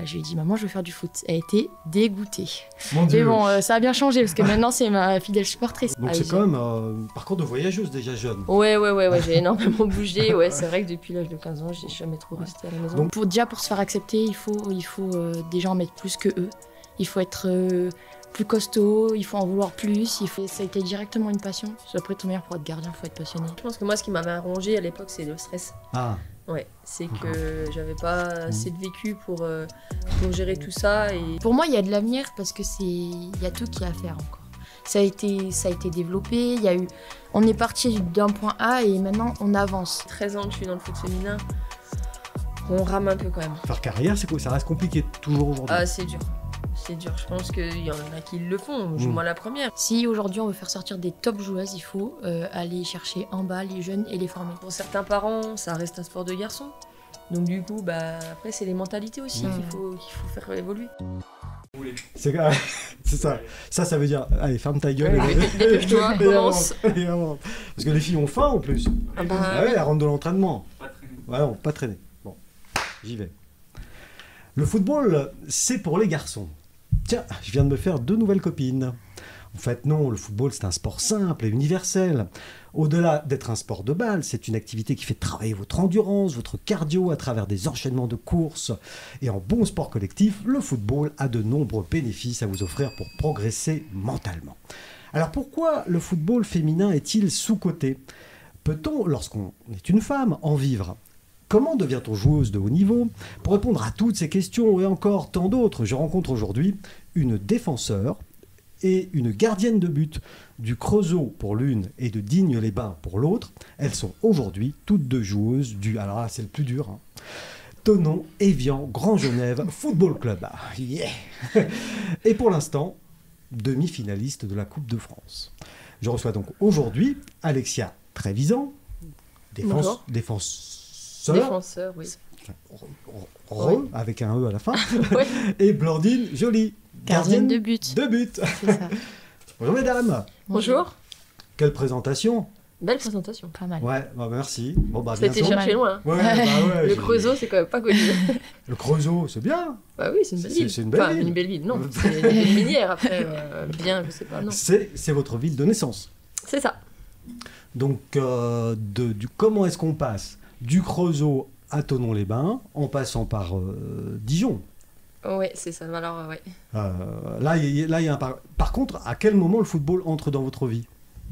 je lui ai dit, maman, je veux faire du foot. Elle était dégoûtée. Mon Dieu. Mais bon, ça a bien changé parce que maintenant, c'est ma fidèle supportrice. Donc c'est quand même un parcours de voyageuse déjà jeune. Ouais, j'ai énormément bougé. Ouais, c'est vrai que depuis l'âge de 15 ans, j'ai jamais trop resté à la maison. Donc pour se faire accepter, il faut déjà en mettre plus que eux. Il faut être plus costaud, il faut en vouloir plus. Ça a été directement une passion. Après, ton meilleur pour être gardien, il faut être passionné. Je pense que moi, ce qui m'avait arrangé à l'époque, c'est le stress. Ah. Ouais, c'est que j'avais pas assez de vécu pour gérer tout ça. Et pour moi, il y a de l'avenir parce que il y a tout qui est à faire encore. Ça a été développé, on est parti d'un point A et maintenant on avance. 13 ans que je suis dans le foot féminin, on rame un peu quand même. Faire carrière, c'est quoi? Ça reste compliqué toujours aujourd'hui. Ah, c'est dur. C'est dur, je pense qu'il y en a qui le font, moi la première. Si aujourd'hui on veut faire sortir des top joueuses, il faut aller chercher en bas les jeunes et les former. Pour certains parents, ça reste un sport de garçon. Donc du coup, après c'est les mentalités aussi qu'il faut faire évoluer. C'est ça. Ça veut dire, allez, ferme ta gueule. Dépêche-toi, commence. Parce que les filles ont faim en plus. Elles rentrent de l'entraînement. Pas traîner. Ouais, non, pas traîner. Bon, j'y vais. Le football, c'est pour les garçons. Tiens, je viens de me faire 2 nouvelles copines. En fait, non, le football, c'est un sport simple et universel. Au-delà d'être un sport de balle, c'est une activité qui fait travailler votre endurance, votre cardio à travers des enchaînements de courses. Et en bon sport collectif, le football a de nombreux bénéfices à vous offrir pour progresser mentalement. Alors pourquoi le football féminin est-il sous-coté? Peut-on, lorsqu'on est une femme, en vivre? Comment devient-on joueuse de haut niveau? Pour répondre à toutes ces questions et encore tant d'autres, je rencontre aujourd'hui une défenseure et une gardienne de but du Creusot pour l'une et de Digne-les-Bains pour l'autre. Elles sont aujourd'hui toutes 2 joueuses du, alors là c'est le plus dur, Thonon Évian Grand Genève Football Club. Yeah. Et pour l'instant, demi-finaliste de la Coupe de France. Je reçois donc aujourd'hui Alexia Trévisan, défenseur, oui. Avec un E à la fin. Ouais. Et Blandine Joly, gardienne de but. C'est ça. Bonjour mesdames. Bonjour. Quelle présentation. Belle présentation. Pas mal. Ouais, merci. Bon, ça a été cherché loin. Ouais, le Creusot, c'est quand même pas connu. Le Creusot, c'est bien. Bah oui, c'est une belle ville. C'est une belle ville. Une belle ville, non. C'est une minière après. Bien, je sais pas, non. C'est votre ville de naissance. C'est ça. Donc, comment est-ce qu'on passe du Creusot à Thonon-les-Bains en passant par Dijon? Ouais, c'est ça. Alors, ouais. Là, il y a un par contre, à quel moment le football entre dans votre vie?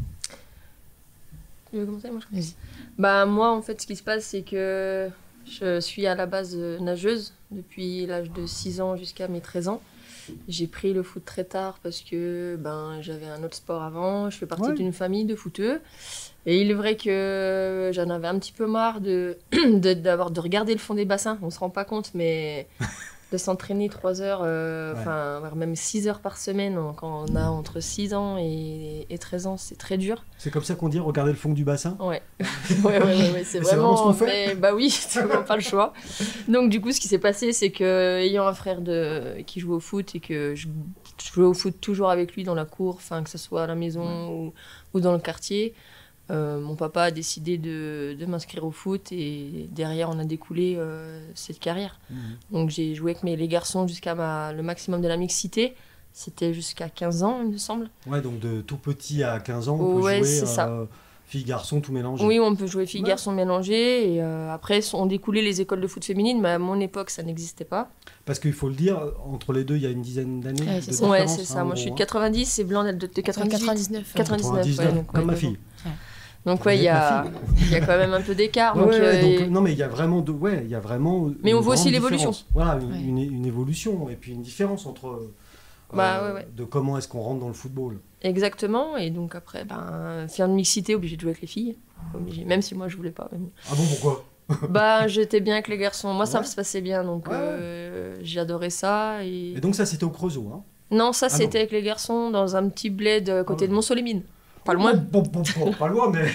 Tu veux commencer? Moi, moi, en fait, ce qui se passe, c'est que je suis à la base nageuse depuis l'âge de 6 ans jusqu'à mes 13 ans. J'ai pris le foot très tard parce que j'avais un autre sport avant. Je fais partie d'une famille de footeux. Et il est vrai que j'en avais un petit peu marre de regarder le fond des bassins. On ne se rend pas compte, mais de s'entraîner 3 heures, voire même 6 heures par semaine quand on a entre 6 ans et 13 ans, c'est très dur. C'est comme ça qu'on dit regarder le fond du bassin? Ouais, c'est vraiment ce qu'on fait. Bah oui, c'est vraiment pas le choix. Donc du coup, ce qui s'est passé, c'est que ayant un frère qui jouait au foot et que je jouais au foot toujours avec lui dans la cour, que ce soit à la maison ou dans le quartier, mon papa a décidé de m'inscrire au foot et derrière on a découlé cette carrière. Donc j'ai joué avec les garçons jusqu'à le maximum de la mixité. C'était jusqu'à 15 ans, il me semble. Ouais, donc de tout petit à 15 ans, on peut jouer filles-garçons tout mélangé. Oui, on peut jouer filles-garçons mélangés. Et après, ont découlé les écoles de foot féminine, mais à mon époque, ça n'existait pas. Parce qu'il faut le dire, entre les deux, il y a une dizaine d'années. C'est ça. Ouais, c'est ça. Moi, je suis de 90 et Blanc de 99. 99, comme ma fille. Donc il y a quand même un peu d'écart. Non mais il y a vraiment mais on voit aussi l'évolution. Voilà, une évolution et puis une différence entre de comment est-ce qu'on rentre dans le football. Exactement, et donc après, faire une mixité, obligé de jouer avec les filles, même si moi je voulais pas. Même. Ah bon, pourquoi? J'étais bien avec les garçons. Moi ça se passait bien, donc j'adorais ça. Et donc ça c'était au Creusot, hein? Non, c'était avec les garçons dans un petit bled à côté de Mont-Solémine. Pas loin. Pas loin, mais...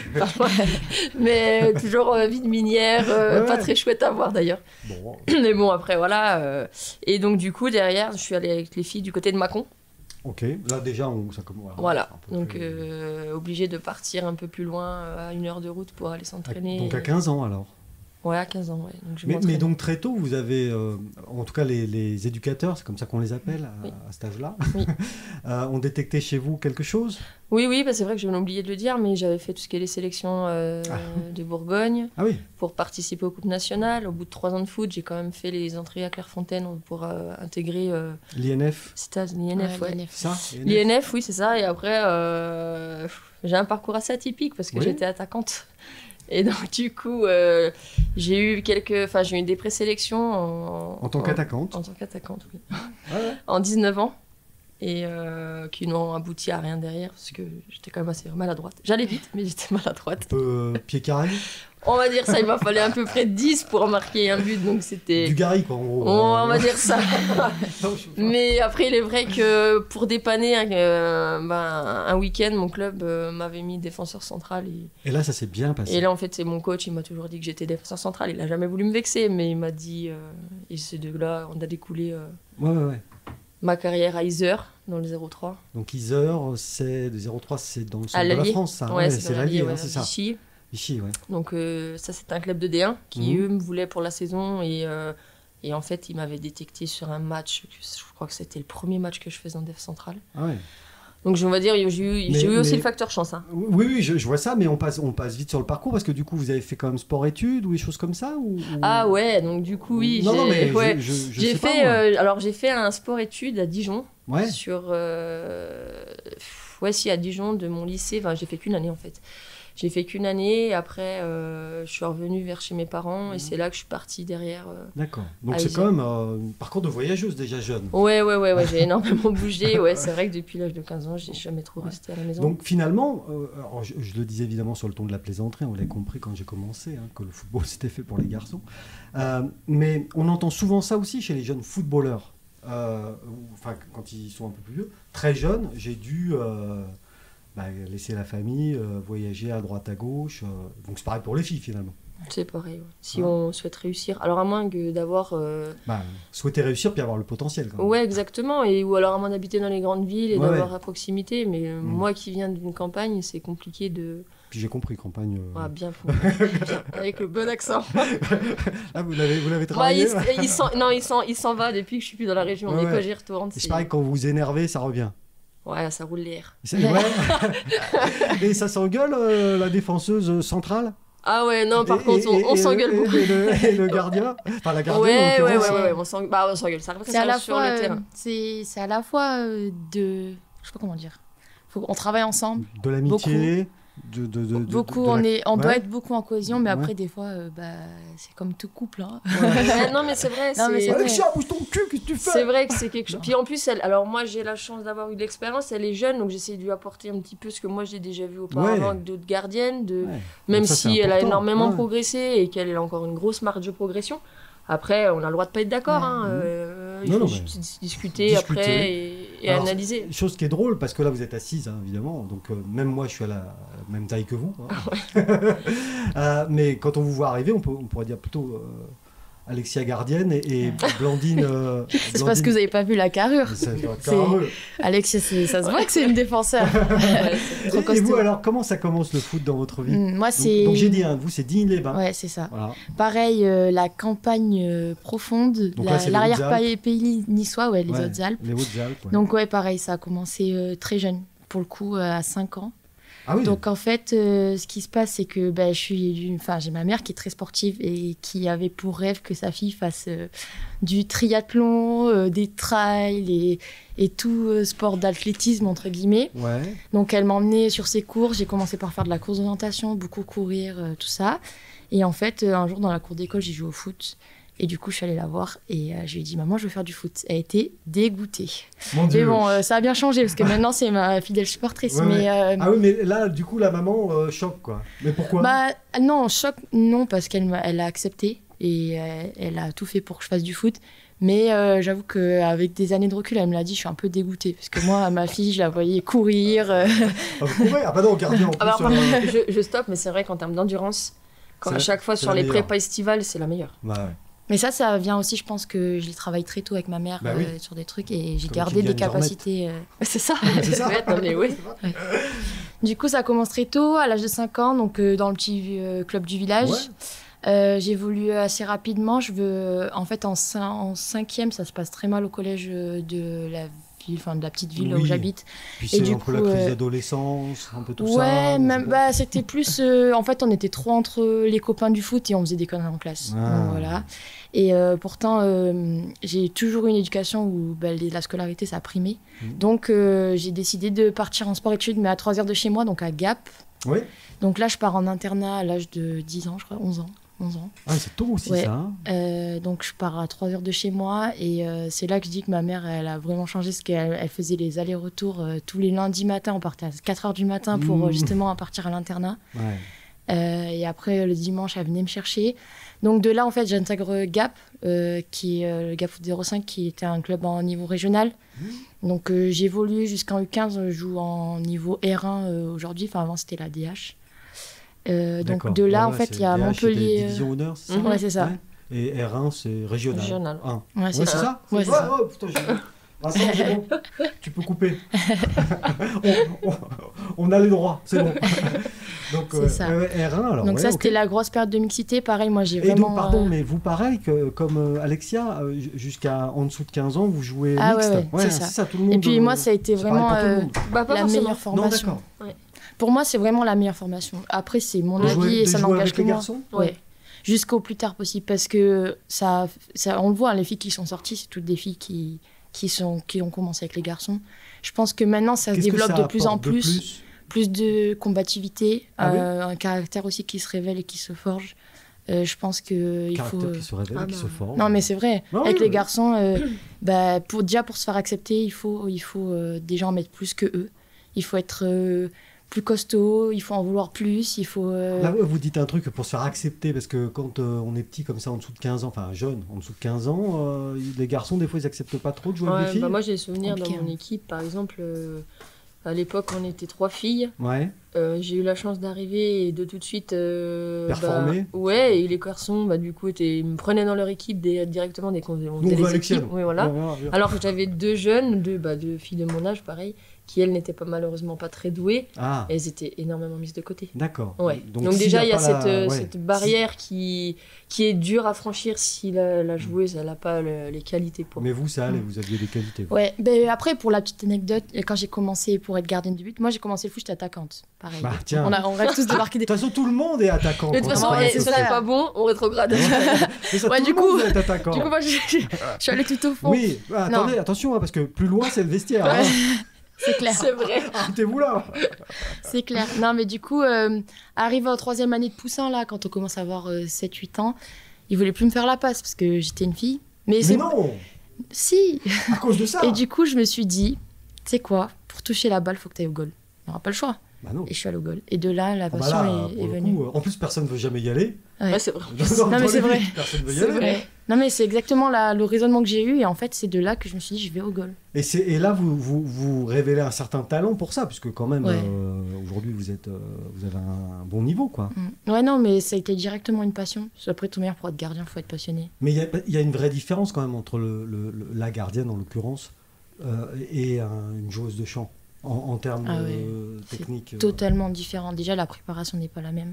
mais toujours vie de minière, pas très chouette à voir d'ailleurs. Bon. Mais bon, après, voilà. Et donc, du coup, derrière, je suis allée avec les filles du côté de Mâcon. Ok, là déjà, ça commence. Voilà, donc obligé de partir un peu plus loin, à 1 heure de route pour aller s'entraîner. Donc à 15 ans alors? Ouais, à 15 ans, ouais. Donc mais donc très tôt, vous avez, en tout cas les éducateurs, c'est comme ça qu'on les appelle à cet âge-là, oui. ont détecté chez vous quelque chose? Oui, bah c'est vrai que j'avais oublié de le dire, mais j'avais fait tout ce qui est les sélections de Bourgogne pour participer aux Coupes nationales. Au bout de 3 ans de foot, j'ai quand même fait les entrées à Clairefontaine pour intégrer... l'INF. C'était l'INF, ouais. Ça, L'INF, oui, c'est ça. Et après, j'ai un parcours assez atypique parce que j'étais attaquante. Et donc, du coup, j'ai eu des présélections en tant qu'attaquante. En tant qu'attaquante, oui. En 19 ans. Et qui n'ont abouti à rien derrière parce que j'étais quand même assez maladroite. J'allais vite, mais j'étais maladroite. Un peu pied carré. On va dire ça, il m'a fallu à peu près 10 pour marquer un but, donc c'était... Du Gary, quoi, en gros. On va dire ça. Mais après, il est vrai que pour dépanner un week-end, mon club m'avait mis défenseur central. Et là, ça s'est bien passé. Et là, en fait, c'est mon coach, il m'a toujours dit que j'étais défenseur central. Il n'a jamais voulu me vexer, mais il m'a dit... et c'est de là, on a découlé ma carrière à Yzeure, dans le 03. Donc Yzeure, c'est le 03, c'est dans le centre de la France, ça. Ouais, c'est l'Allier, c'est ça. Vichy, ouais. Donc ça, c'est un club de D1 qui, eux, me voulaient pour la saison. Et en fait, ils m'avaient détecté sur un match. Je crois que c'était le premier match que je faisais en déf centrale. Ah ouais. Donc, on va dire, j'ai eu aussi le facteur chance. Hein. Oui, je vois ça, mais on passe vite sur le parcours parce que du coup, vous avez fait quand même sport-études ou des choses comme ça ou... Ah ouais, donc du coup, oui. Non, mais j'ai fait, alors, j'ai fait un sport-études à Dijon. Ouais. À Dijon, de mon lycée. Enfin, j'ai fait qu'une année, en fait. J'ai fait qu'une année, et après, je suis revenue vers chez mes parents, et c'est là que je suis partie derrière. D'accord. Donc c'est quand même un parcours de voyageuse déjà jeune. Ouais, j'ai énormément bougé. Ouais, c'est vrai que depuis l'âge de 15 ans, j'ai jamais trop resté à la maison. Donc finalement, alors je le disais évidemment sur le ton de la plaisanterie, on l'a compris quand j'ai commencé, que le football c'était fait pour les garçons. Mais on entend souvent ça aussi chez les jeunes footballeurs. Quand ils sont un peu plus vieux, très jeunes, j'ai dû... laisser la famille, voyager à droite à gauche. Donc c'est pareil pour les filles finalement. C'est pareil, ouais. Si on souhaite réussir. Alors à moins que d'avoir... souhaiter réussir puis avoir le potentiel quand même. Ouais, exactement. Ou alors à moins d'habiter dans les grandes villes et d'avoir à proximité. Mais moi qui viens d'une campagne, c'est compliqué de... Puis j'ai compris, campagne... bien, avec le bon accent. Ah, vous l'avez travaillé il s'en va depuis que je suis plus dans la région. Mais quand j'y retourne, c'est pareil, quand vous vous énervez, ça revient. Ouais, ça roule l'air. Et ça s'engueule, la défenseuse centrale? Ah ouais, non, par contre, on s'engueule beaucoup. Et le gardien? Enfin, la gardienne, ouais, on s'engueule. Ça c'est à la fois, sur le terrain. C'est à la fois de... Je sais pas comment dire. On travaille ensemble. De l'amitié. Beaucoup, on doit être beaucoup en cohésion, mais après des fois c'est comme tout couple. Hein. Non mais c'est vrai. Alexia, bouge ton cul, qu'est-ce que tu fais? C'est vrai que c'est quelque chose. Puis en plus, alors moi j'ai la chance d'avoir eu de l'expérience, elle est jeune, donc j'essaie de lui apporter un petit peu ce que moi j'ai déjà vu auparavant avec d'autres gardiennes, même si elle a énormément progressé et qu'elle a encore une grosse marge de progression. Après, on a le droit de pas être d'accord. Il faut discuter après et analyser. Chose qui est drôle, parce que là, vous êtes assise, évidemment. Donc, même moi, je suis à la même taille que vous. Mais quand on vous voit arriver, on pourrait dire plutôt Alexia gardienne et Blandine... c'est parce que vous n'avez pas vu la carrure. Alexia, ça se voit que c'est une défenseur. Et vous, alors, comment ça commence le foot dans votre vie? Moi, c'est... Donc, j'ai dit, vous, c'est Digne-les-Bains. Ouais, c'est ça. Voilà. Pareil, la campagne profonde, l'arrière-pays niçois, les Hautes-Alpes. Les Hautes-Alpes, ouais. Donc, pareil, ça a commencé très jeune, pour le coup, à 5 ans. Ah oui. Donc en fait, ce qui se passe, c'est que j'ai ma mère qui est très sportive et qui avait pour rêve que sa fille fasse du triathlon, des trails et tout sport d'athlétisme entre guillemets. Ouais. Donc elle m'emmenait sur ses cours. J'ai commencé par faire de la course d'orientation, beaucoup courir, tout ça. Et en fait, un jour dans la cour d'école, j'ai joué au foot. Et du coup, je suis allée la voir et je lui ai dit « Maman, je veux faire du foot ». Elle était dégoûtée. Mon Dieu. Mais bon, ça a bien changé parce que maintenant, c'est ma fidèle supportrice. Ah oui, mais là, du coup, la maman choque, quoi. Mais pourquoi? Non, choc, non, parce qu'elle a accepté et elle a tout fait pour que je fasse du foot. Mais j'avoue qu'avec des années de recul, elle me l'a dit, je suis un peu dégoûtée. Parce que moi, ma fille, je la voyais courir. Vous courez? Ah bah non, gardien en plus. Je stoppe, mais c'est vrai qu'en termes d'endurance, à chaque fois sur les prépas estivales, c'est la meilleure. Ouais. Mais ça vient aussi, je pense que je l'ai travaillé très tôt avec ma mère sur des trucs et j'ai gardé des capacités. C'est ça. C'est ça. Ouais. Du coup, ça commence très tôt, à l'âge de 5 ans, donc dans le petit club du village. J'ai évolué assez rapidement. En fait, en cinquième, ça se passe très mal au collège de la ville, enfin de la petite ville où j'habite. Puis c'est un peu la crise d'adolescence, un peu tout ça. Ouais, même, c'était plus... en fait, on était trop entre les copains du foot et on faisait des conneries en classe. Donc, voilà. Et pourtant, j'ai toujours eu une éducation où la scolarité, ça a primé. Donc, j'ai décidé de partir en sport-études, mais à 3 heures de chez moi, donc à Gap. Oui. Donc là, je pars en internat à l'âge de 10 ans, je crois, 11 ans. Ah, c'est tôt aussi, ça. Donc, je pars à 3 heures de chez moi. Et c'est là que je dis que ma mère, elle a vraiment changé. Parce qu'elle faisait les allers-retours tous les lundis matins. On partait à 4 heures du matin pour justement partir à l'internat. Ouais. Et après, le dimanche, elle venait me chercher. Donc, de là, en fait, j'intègre Gap, qui est le Gap Foot 05, qui était un club en niveau régional. Donc, j'ai évolué jusqu'en U15. Je joue en niveau R1 aujourd'hui. Enfin, avant, c'était la DH. Donc de là, en fait, il y a Montpellier. Division honneur, c'est ça? Ouais, c'est ça. Ouais. Et R1, c'est régional. Régional. Ouais, c'est ça. Ouais, c'est ça. Oh, putain, Vincent, c'est bon. Tu peux couper. on a les droits, c'est bon. Donc, c'est ça. R1, alors. Donc ça, c'était la grosse période de mixité. Pareil, moi, j'ai vraiment... Et donc, pardon, mais vous, pareil, comme Alexia, jusqu'à en dessous de 15 ans, vous jouez mixte. Ouais, c'est ça, tout le monde. Et puis moi, ça a été vraiment la meilleure formation. Non, d'accord. Pour moi, c'est vraiment la meilleure formation. Après, c'est mon avis et ça n'engage que moi. Garçons jusqu'au plus tard possible. Parce que ça, on le voit, les filles qui sont sorties, c'est toutes des filles qui ont commencé avec les garçons. Je pense que maintenant, ça se développe de plus en plus. Plus de combativité, un caractère aussi qui se révèle et qui se forge. Je pense qu'il faut... Caractère qui se révèle et qui se forge. Non, mais c'est vrai. Avec les garçons, pour se faire accepter, il faut déjà en mettre plus que eux. Il faut être... plus costaud, il faut en vouloir plus, il faut... Là, vous dites un truc pour se faire accepter, parce que quand on est petit comme ça, en dessous de 15 ans, enfin jeune, en dessous de 15 ans, les garçons, des fois, ils n'acceptent pas trop de jouer avec les filles. Moi, j'ai des souvenirs dans mon équipe, par exemple, à l'époque, on était 3 filles. Ouais. J'ai eu la chance d'arriver et de tout de suite... performer. Et les garçons, du coup, me prenaient dans leur équipe directement dès qu'on montait les équipes. Oui, voilà. Alors que j'avais 2 jeunes, deux filles de mon âge, pareil, qui, elles, n'étaient malheureusement pas très douées. Et elles étaient énormément mises de côté. D'accord. Ouais. Donc déjà, il y a cette barrière qui est dure à franchir si la joueuse n'a pas les qualités pour. Mais vous, ça allait, vous aviez des qualités. Ouais. Après, pour la petite anecdote, quand j'ai commencé pour être gardienne de but, moi, j'ai commencé le foot, j'étais attaquante. Pareil. Tiens. On rêve tous de marquer des... De toute façon, tout le monde est attaquant. De toute façon, ça n'est pas bon, on rétrograde. Du coup, vous êtes attaquant. Du coup, moi, je suis allée tout au fond. Oui, attendez, attention, parce que plus loin, c'est le vestiaire. C'est clair. C'est vrai. Arrêtez-vous là. C'est clair. Non, mais du coup, arrivé en 3e année de poussin, là, quand on commence à avoir 7-8 ans, ils voulaient plus me faire la passe parce que j'étais une fille. Mais non. Si. À cause de ça. Et du coup, je me suis dit, tu sais quoi, pour toucher la balle, il faut que tu ailles au goal. Il n'y aura pas le choix. Non. Et je suis allée au goal. Et de là, la passion est venue. En plus, personne ne veut jamais y aller. Ouais, c'est vrai. Non, mais c'est vrai. Personne ne veut y aller. Vrai. Non, mais c'est exactement le raisonnement que j'ai eu. Et en fait, c'est de là que je me suis dit, je vais au goal. Et là, vous révélez un certain talent pour ça, puisque quand même, aujourd'hui, vous avez un bon niveau, quoi. Ouais, non, mais ça a été directement une passion. Après, tout meilleur pour être gardien, il faut être passionné. Mais il y a une vraie différence quand même entre la gardienne, en l'occurrence, et une joueuse de champ. En termes techniques. Totalement différent. Déjà, la préparation n'est pas la même.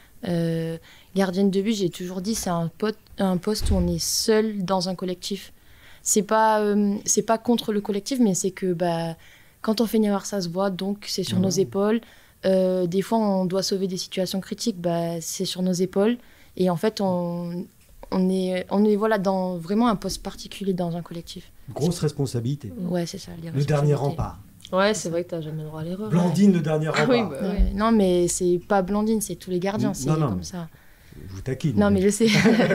Gardienne de but, j'ai toujours dit, c'est un poste où on est seul dans un collectif. C'est pas contre le collectif, mais c'est que quand on fait une erreur, ça se voit, donc c'est sur nos épaules. Des fois, on doit sauver des situations critiques, c'est sur nos épaules. Et en fait, on est dans vraiment un poste particulier dans un collectif. Grosse responsabilité. Ouais, c'est ça. Le dernier rempart. Ouais, c'est vrai que t'as jamais le droit à l'erreur. Blandine, le dernier rempart. Oui, Non, mais c'est pas Blandine, c'est tous les gardiens, c'est comme ça. Je vous taquine. Non, mais je sais.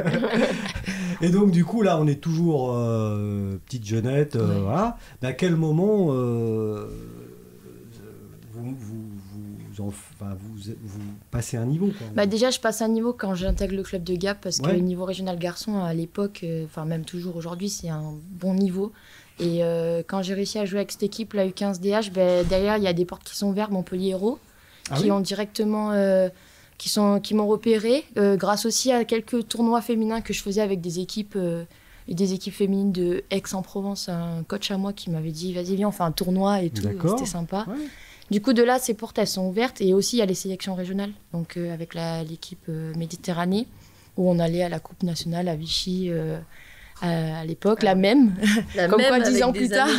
Et donc, du coup, là, on est toujours petite jeunette. Voilà. Mais à quel moment vous passez un niveau, quoi. Déjà, je passe un niveau quand j'intègre le club de Gap, parce que le niveau régional garçon, à l'époque, même toujours aujourd'hui, c'est un bon niveau. Et quand j'ai réussi à jouer avec cette équipe, la U15DH, derrière, il y a des portes qui sont ouvertes, Montpellier Hérault, qui ont directement... qui m'ont repéré, grâce aussi à quelques tournois féminins que je faisais avec des équipes féminines de Aix-en-Provence. Un coach à moi qui m'avait dit, vas-y, viens, on fait un tournoi et tout, c'était sympa. Ouais. Du coup, de là, ces portes, elles sont ouvertes. Et aussi, il y a les sélections régionales, donc avec l'équipe Méditerranée. où on allait à la Coupe nationale à Vichy à l'époque, la même. Comme quoi, 10 ans plus tard.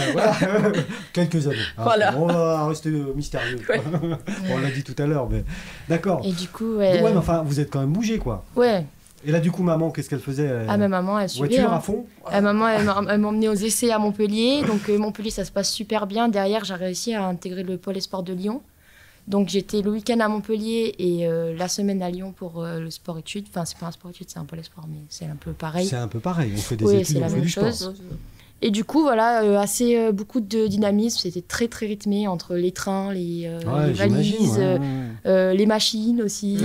Quelques années. Voilà. On va rester mystérieux. Ouais. On l'a dit tout à l'heure, mais d'accord. Et du coup, mais enfin, vous êtes quand même bougé, quoi. Ouais. Et là, du coup, maman, qu'est-ce qu'elle faisait? Ah, ma maman, elle suivait. Voiture à fond? Maman, elle m'a emmenée aux essais à Montpellier. Donc, Montpellier, ça se passe super bien. Derrière, j'ai réussi à intégrer le pôle espoir de Lyon. Donc, j'étais le week-end à Montpellier et la semaine à Lyon pour le sport-études. Enfin, c'est pas un sport-études, c'est un pôle espoir, mais c'est un peu pareil. C'est un peu pareil. On fait des études, on fait du sport. Et du coup, voilà, beaucoup de dynamisme. C'était très, très rythmé entre les trains, les valises, les machines aussi,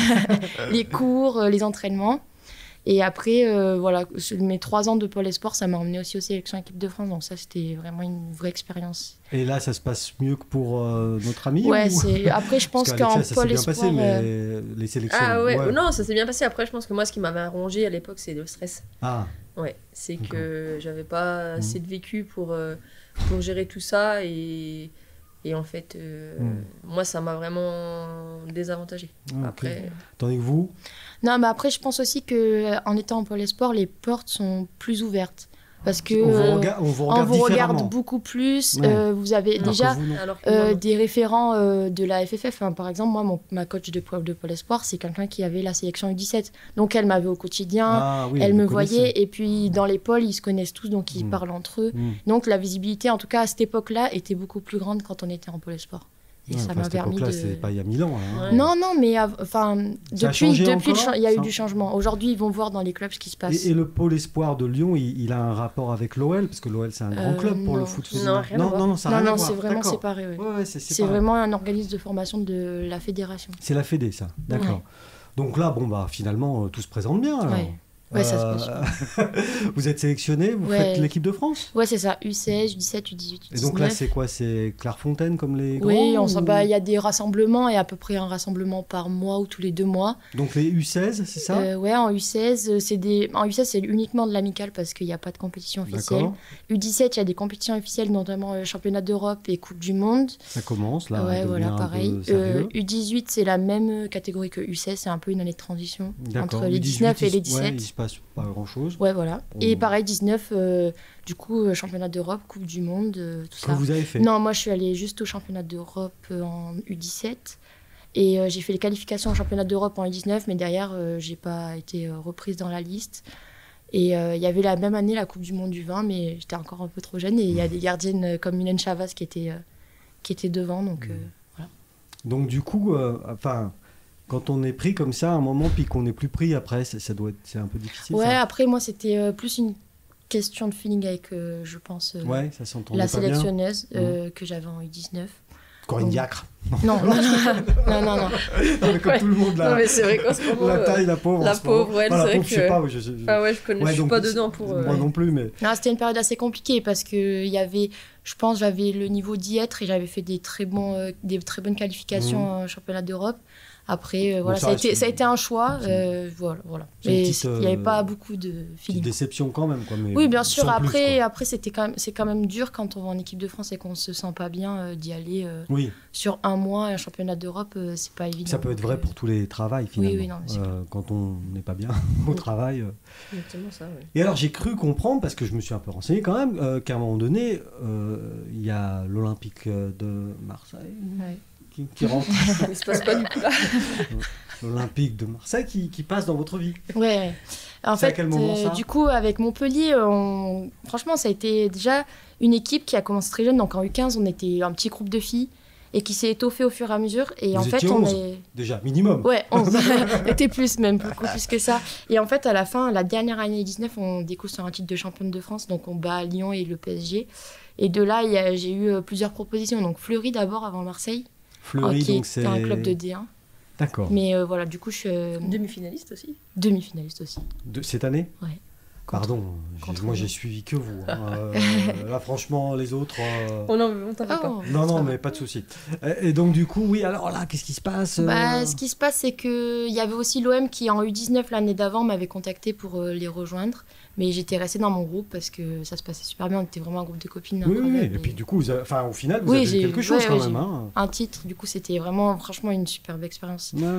les cours, les entraînements. Et après, voilà, mes 3 ans de pôle espoir, ça m'a emmené aussi aux sélections équipe de France. Donc ça, c'était vraiment une vraie expérience. Et là, ça se passe mieux que pour notre ami? Ouais, après, je pense qu'en pôle espoir... Ça s'est bien passé, mais les sélections... Ah ouais, non, ça s'est bien passé. Après, je pense que moi, ce qui m'avait arrangé à l'époque, c'est le stress. Ah. Ouais, c'est que j'avais pas assez de vécu pour gérer tout ça. Et en fait, moi, ça m'a vraiment désavantagé. Après... Tandis que vous? Non, mais après, je pense aussi qu'en étant en pôle espoir, les portes sont plus ouvertes. Parce que on vous regarde beaucoup plus. Ouais. Vous avez déjà des référents de la FFF. Hein. Par exemple, moi, ma coach de pôle espoir, c'est quelqu'un qui avait la sélection U17. Donc, elle m'avait au quotidien, elle me voyait. Et puis, dans les pôles, ils se connaissent tous, donc ils parlent entre eux. Donc, la visibilité, en tout cas, à cette époque-là, était beaucoup plus grande quand on était en pôle espoir. Et ça m'a permis de... c'est pas il y a 1000 ans. Hein. Non, mais depuis il y a eu du changement. Aujourd'hui, ils vont voir dans les clubs ce qui se passe. Et le pôle espoir de Lyon, il a un rapport avec l'OL? Parce que l'OL, c'est un grand club pour le foot féminin. Non, ça n'a rien à voir. C'est vraiment séparé. Ouais. C'est vraiment un organisme de formation de la fédération. C'est la Fédé, ça. D'accord. Ouais. Donc là, finalement, tout se présente bien. Alors. Ouais, ça se passe. Vous êtes sélectionné, vous faites l'équipe de France? Ouais, c'est ça, U16, U17, U18, U19. Et donc là, c'est quoi? C'est Clairefontaine comme les grands? Oui, il y a des rassemblements, et à peu près un rassemblement par mois ou tous les 2 mois. Donc les U16, c'est ça? Ouais, en U16, c'est uniquement de l'amical parce qu'il n'y a pas de compétition officielle. U17, il y a des compétitions officielles, notamment championnat d'Europe et Coupe du Monde. Ça commence là. Ouais, voilà, pareil. U18, c'est la même catégorie que U16, c'est un peu une année de transition entre les 19 et les 17. Passe pas grand chose. Ouais, voilà. Et pareil, 19, du coup, championnat d'Europe, Coupe du Monde, tout ça. Que vous avez fait? Non, moi je suis allée juste au championnat d'Europe en U17. Et j'ai fait les qualifications au championnat d'Europe en U19, mais derrière, j'ai pas été reprise dans la liste. Et il y avait la même année la Coupe du Monde du vin, mais j'étais encore un peu trop jeune. Et il y a des gardiennes comme Mylène Chavas qui étaient devant, donc voilà. Donc du coup, quand on est pris comme ça à un moment, puis qu'on n'est plus pris après, c'est un peu difficile. Ouais, ça. après, moi, c'était plus une question de feeling avec, je pense, la sélectionneuse que j'avais en U19. Corinne Diacre. Non. Mais comme tout le monde, non, mais c'est vrai qu'en ce moment, la taille, la pauvre. La pauvre, elle, c'est vrai que... Je sais pas, je suis pas dedans pour... Moi non plus, mais... Non, c'était une période assez compliquée parce que je pense, j'avais le niveau d'y être et j'avais fait des très bonnes qualifications au championnat d'Europe. Après, ça a été un choix. Voilà. Mais il n'y avait pas beaucoup de feeling. Déception quand même, quoi. Mais oui, bien sûr. Après, c'est quand même dur quand on va en équipe de France et qu'on ne se sent pas bien d'y aller sur un mois. Un championnat d'Europe, c'est pas évident. Ça peut être vrai pour tous les travails, finalement. Oui, quand on n'est pas bien au travail. Exactement ça, oui. Et alors, j'ai cru comprendre, parce que je me suis un peu renseigné quand même, qu'à un moment donné, il y a l'Olympique de Marseille... Ouais. Qui rentre. Il ne se passe pas du tout là. L'Olympique de Marseille qui passe dans votre vie. Ouais. En fait, à quel moment, ça du coup, avec Montpellier, franchement, ça a été déjà une équipe qui a commencé très jeune. Donc en U15, on était un petit groupe de filles et qui s'est étoffé au fur et à mesure. Et vous en fait, étiez 11, déjà, minimum. Ouais, 11. On était plus même, beaucoup plus que ça. Et en fait, à la fin, la dernière année 19, on découle sur un titre de championne de France. Donc on bat Lyon et le PSG. Et de là, j'ai eu plusieurs propositions. Donc Fleury d'abord avant Marseille. Fleury, donc c'est un club de D1. D'accord. Mais voilà, du coup, je suis demi-finaliste aussi. Demi-finaliste aussi. De cette année? Ouais. Pardon, moi j'ai suivi que vous. Là, franchement, les autres. Oh non, mais on t'en fait pas. Non, mais pas de souci. Et donc, du coup, oui, alors là, qu'est-ce qui se passe Ce qui se passe, c'est qu'il y avait aussi l'OM qui, en U19, l'année d'avant, m'avait contacté pour les rejoindre. Mais j'étais restée dans mon groupe parce que ça se passait super bien. On était vraiment un groupe de copines. Oui. Et puis, du coup, au final, vous avez eu quelque chose quand même. Un titre, du coup, c'était vraiment, franchement, une superbe expérience. Ouais.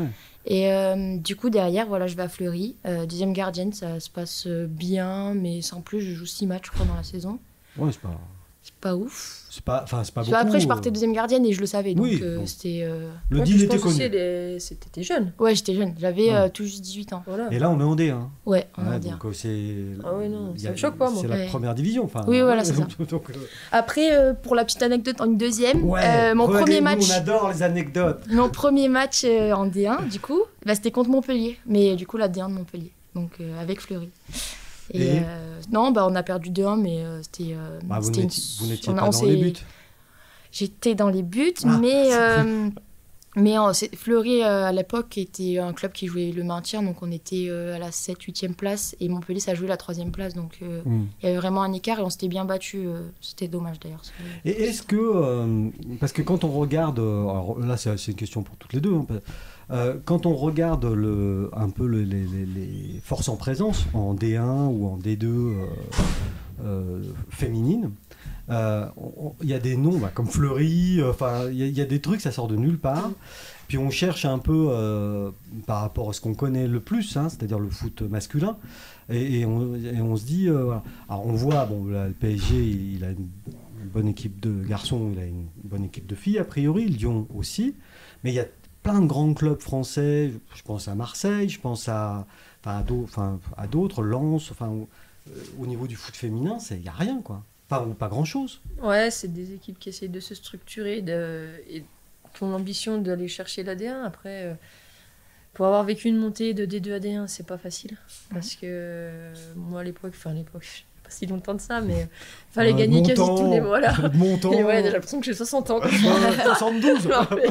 Et du coup, derrière, voilà, je vais à Fleury. Deuxième gardienne, ça se passe bien, mais sans plus, je joue 6 matchs, je crois, dans la saison. Ouais, C'est pas ouf. c'est pas beaucoup. Après, je partais deuxième gardienne et je le savais, donc c'était... Le deal était connu. C'était jeune. Ouais, j'étais jeune. J'avais tout juste 18 ans. Voilà. Et là, on est en D1. Ouais, on va dire. Donc c'est... Ah ouais, non, ça me choque pas, moi. C'est la première division. Enfin, oui, voilà, c'est ça. donc, Après, pour la petite anecdote, en deuxième, mon regardez, premier match... On adore les anecdotes. Mon premier match en D1, du coup, c'était contre Montpellier. Mais du coup, la D1 de Montpellier. Donc, avec Fleury. Et non, on a perdu 2-1, mais c'était... vous n'étiez pas dans les buts. J'étais dans les buts, mais Fleury, à l'époque, était un club qui jouait le maintien. Donc, on était à la 7-8e place. Et Montpellier, ça jouait la 3e place. Donc, il y avait vraiment un écart et on s'était bien battu. C'était dommage, d'ailleurs. Et est-ce que... parce que quand on regarde... alors là, c'est une question pour toutes les deux. Quand on regarde un peu les forces en présence, en D1 ou en D2 féminines, il y a des noms comme Fleury, il y a des trucs, ça sort de nulle part. Puis on cherche un peu par rapport à ce qu'on connaît le plus, c'est-à-dire le foot masculin. Et on se dit... voilà. Alors on voit, le PSG, il a une bonne équipe de garçons, il a une bonne équipe de filles, a priori, Lyon aussi. Mais il y a plein de grands clubs français, je pense à Marseille, je pense à d'autres, Lens, au niveau du foot féminin, il n'y a rien, quoi. Pas grand-chose. Ouais, c'est des équipes qui essayent de se structurer et qui ont l'ambition d'aller chercher la D1. Après, pour avoir vécu une montée de D2 à D1, c'est pas facile. Parce que moi, à l'époque, pas si longtemps de ça, mais fallait gagner quasi tous les mois là. Et ouais, j'ai l'impression que j'ai 60 ans. 72.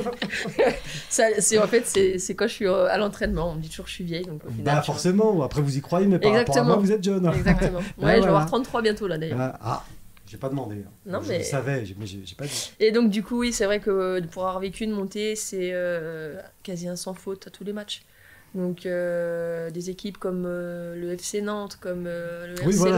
C'est quand je suis à l'entraînement, on me dit toujours que je suis vieille. Donc, au final, forcément, après vous y croyez, mais par rapport à moi, vous êtes jeune. Exactement. Ouais, je vais avoir 33 bientôt là d'ailleurs. J'ai pas demandé. Non, je savais, mais j'ai pas dit. Et donc du coup, oui, c'est vrai que pour avoir vécu une montée, c'est quasi un sans faute à tous les matchs. Donc des équipes comme le FC Nantes, comme le FC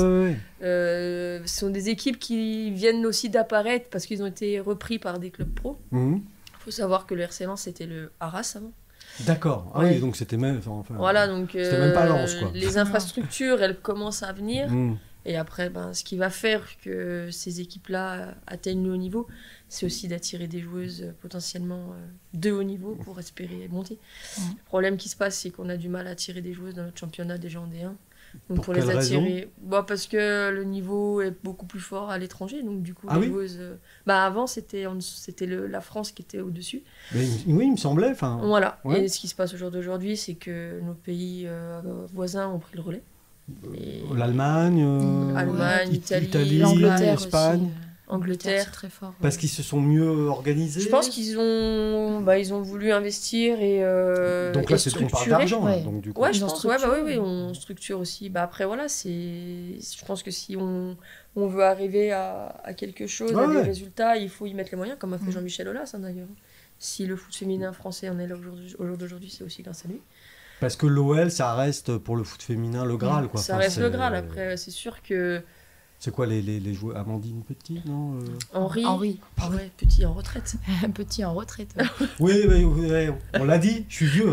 Lens, sont des équipes qui viennent aussi d'apparaître parce qu'ils ont été repris par des clubs pro. Il faut savoir que le RC Lens, c'était le Arras avant. D'accord. Ah oui, donc c'était même... voilà, donc c'était même pas Lens, quoi. Les infrastructures, elles commencent à venir. Et après, ce qui va faire que ces équipes-là atteignent le haut niveau, c'est aussi d'attirer des joueuses potentiellement de haut niveau pour espérer monter. Le problème qui se passe, c'est qu'on a du mal à attirer des joueuses dans notre championnat déjà en D1. Donc pour les attirer, parce que le niveau est beaucoup plus fort à l'étranger. Donc du coup, les joueuses... avant, c'était la France qui était au-dessus. Mais, oui, il me semblait. Voilà. Ouais. Et ce qui se passe au jour d'aujourd'hui, c'est que nos pays voisins ont pris le relais. L'Allemagne, Italie, l'Angleterre, Espagne. Angleterre, c'est très fort. Parce qu'ils se sont mieux organisés. Je pense qu'ils ont voulu investir et donc là, on parle d'argent. Ouais. Donc du coup, je pense. On structure aussi. Après, voilà, je pense que si on veut arriver à quelque chose, à des résultats, il faut y mettre les moyens, comme a fait Jean-Michel Aulas d'ailleurs. Si le foot féminin français en est là au jour d'aujourd'hui, c'est aussi grâce à lui. Parce que l'OL, ça reste pour le foot féminin le Graal, quoi. Ça reste le Graal. Après, c'est sûr que... C'est quoi les joueurs? Amandine Petit, non Henri. Ah ouais, Petit en retraite. Petit en retraite. Oui, on l'a dit, je suis vieux.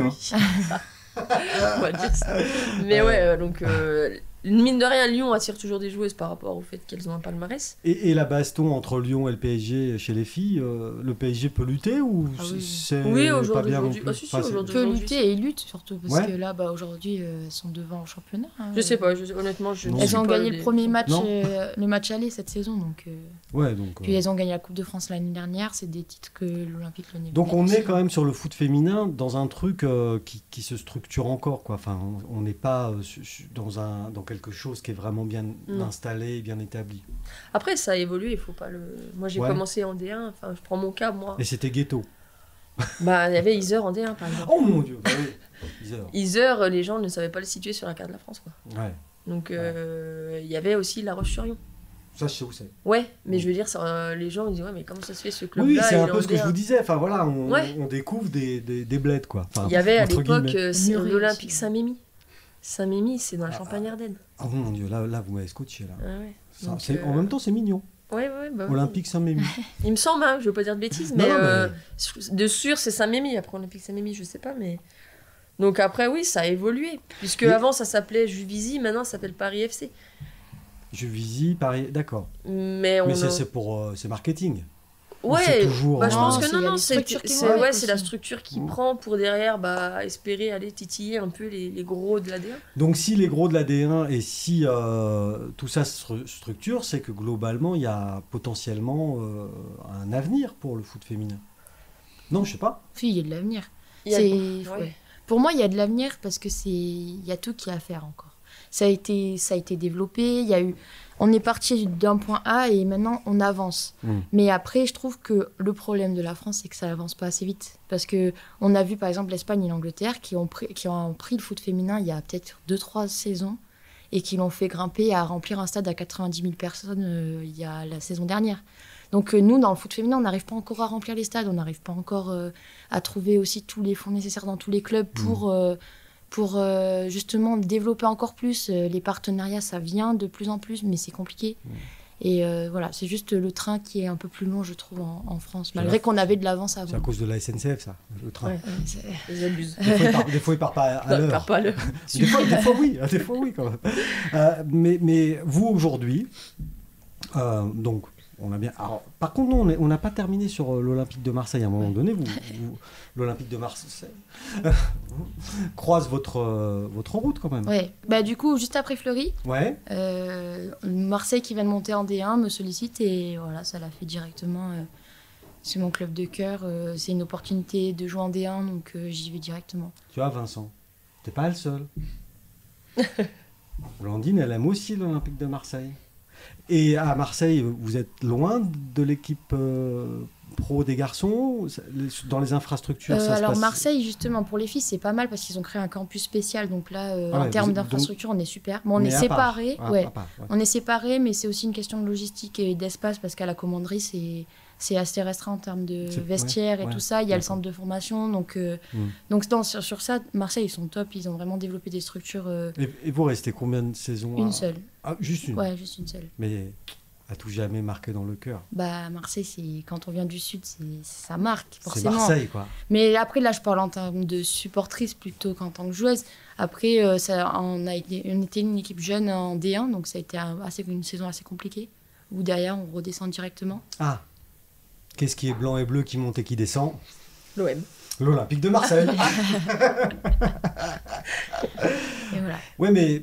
On va dire ça. Mais donc... mine de rien, Lyon attire toujours des joueuses par rapport au fait qu'elles ont un palmarès. Et la baston entre Lyon et le PSG chez les filles, le PSG peut lutter ou c'est pas bien non plus? Peut lutter et lutte surtout parce que là, aujourd'hui, elles sont devant au championnat. Je sais pas, honnêtement, elles ont gagné le premier match, le match aller cette saison, donc. Puis elles ont gagné la Coupe de France l'année dernière, c'est des titres que l'Olympique Lyonnais. Donc on est quand même sur le foot féminin dans un truc qui se structure encore, quoi. Enfin, on n'est pas dans quelque chose qui est vraiment bien installé et bien établi. Après, ça a évolué, il faut pas le... Moi, j'ai commencé en D1, je prends mon cas, moi. Et c'était ghetto. Il y avait Yzeure en D1, par exemple. Oh mon Dieu, Yzeure, les gens ne savaient pas le situer sur la carte de la France, quoi. Ouais. Donc, il y avait aussi La Roche-sur-Yon. Ça, je sais où c'est. Ouais, mais je veux dire, les gens ils disent, mais comment ça se fait ce club-là? Oui, c'est un peu ce que je vous disais. Enfin, voilà, on découvre des bleds, quoi. Enfin, il y avait à l'époque l'Olympique Saint-Mémy. Saint-Mémy, c'est dans la Champagne-Ardenne. Oh mon Dieu, là vous m'avez scotché. Là. Donc, en même temps, c'est mignon. Olympique Saint-Mémy. Il me semble, je veux pas dire de bêtises, mais de sûr, c'est Saint-Mémy. Après, Olympique Saint-Mémy, je sais pas, mais Donc après, oui, ça a évolué. Puisque avant, ça s'appelait Juvisy, maintenant, ça s'appelle Paris FC. Juvisy, Paris, d'accord. Mais c'est marketing. Ouais, toujours, je pense que non, c'est la structure qui prend pour derrière espérer aller titiller un peu les gros de la D1. Donc si les gros de la D1 et si tout ça se structure, c'est que globalement, il y a potentiellement un avenir pour le foot féminin. Non, je sais pas. Oui, il y a de l'avenir. Pour moi, il y a de l'avenir parce que il y a tout qui est à faire encore. Ça a été développé, on est parti d'un point A et maintenant on avance. Mais après, je trouve que le problème de la France, c'est que ça avance pas assez vite. Parce qu'on a vu par exemple l'Espagne et l'Angleterre qui ont pris le foot féminin il y a peut-être 2-3 saisons et qui l'ont fait grimper à remplir un stade à 90 000 personnes il y a la saison dernière. Donc nous, dans le foot féminin, on n'arrive pas encore à remplir les stades, on n'arrive pas encore à trouver aussi tous les fonds nécessaires dans tous les clubs pour justement développer encore plus. Les partenariats, ça vient de plus en plus, mais c'est compliqué. Et voilà, c'est juste le train qui est un peu plus long, je trouve, en France, malgré qu'on avait de l'avance avant. C'est à cause de la SNCF, ça, le train. Ouais, ils abusent. Des fois, il part pas à l'heure. Il part pas à l'heure. Des fois, oui, quand même. Mais vous, aujourd'hui, donc... On a bien. Alors, par contre, non, on n'a pas terminé sur l'Olympique de Marseille. À un moment donné, l'Olympique de Marseille croise votre route quand même. Ouais. Du coup, juste après Fleury, Marseille qui vient de monter en D1 me sollicite et voilà, ça l'a fait directement. C'est mon club de cœur. C'est une opportunité de jouer en D1, donc j'y vais directement. Tu vois, Vincent, t'es pas le seul. Blandine, elle aime aussi l'Olympique de Marseille. Et à Marseille, vous êtes loin de l'équipe pro des garçons? Dans les infrastructures, ça se alors passe... Marseille, justement, pour les filles, c'est pas mal parce qu'ils ont créé un campus spécial. Donc là, en termes d'infrastructure, on est super. Bon, on est séparés. On est séparés, mais c'est aussi une question de logistique et d'espace parce qu'à la commanderie, c'est assez restreint en termes de vestiaires et tout ça. Il y a le centre de formation. Donc sur ça, Marseille, ils sont top. Ils ont vraiment développé des structures. Et vous restez combien de saisons? Une seule. Ah, juste une? Ouais, juste une seule. Mais à tout jamais marqué dans le cœur. Marseille, quand on vient du Sud, ça marque, forcément. C'est Marseille, quoi. Mais après, là, je parle en termes de supportrice plutôt qu'en tant que joueuse. Après, on était une équipe jeune en D1, donc ça a été une saison assez compliquée. Où derrière, on redescend directement. Ah, qu'est-ce qui est blanc et bleu qui monte et qui descend? L'OM. L'Olympique de Marseille. Et voilà. Ouais, mais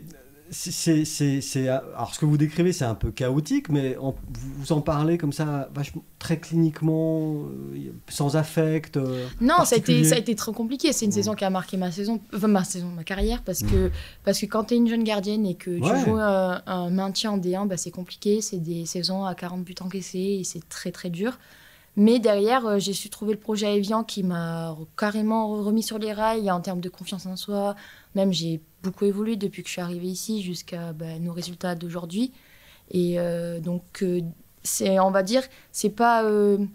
alors ce que vous décrivez, c'est un peu chaotique, mais vous en parlez comme ça, vachement, très cliniquement, sans affect. Non, ça a été très compliqué. C'est une saison qui a marqué ma carrière, parce que quand tu es une jeune gardienne et que tu joues un maintien en D1, c'est compliqué. C'est des saisons à 40 buts encaissés et c'est très très dur. Mais derrière, j'ai su trouver le projet à Evian qui m'a carrément remis sur les rails en termes de confiance en soi. Même, j'ai beaucoup évolué depuis que je suis arrivée ici jusqu'à nos résultats d'aujourd'hui. Et on va dire, c'est pas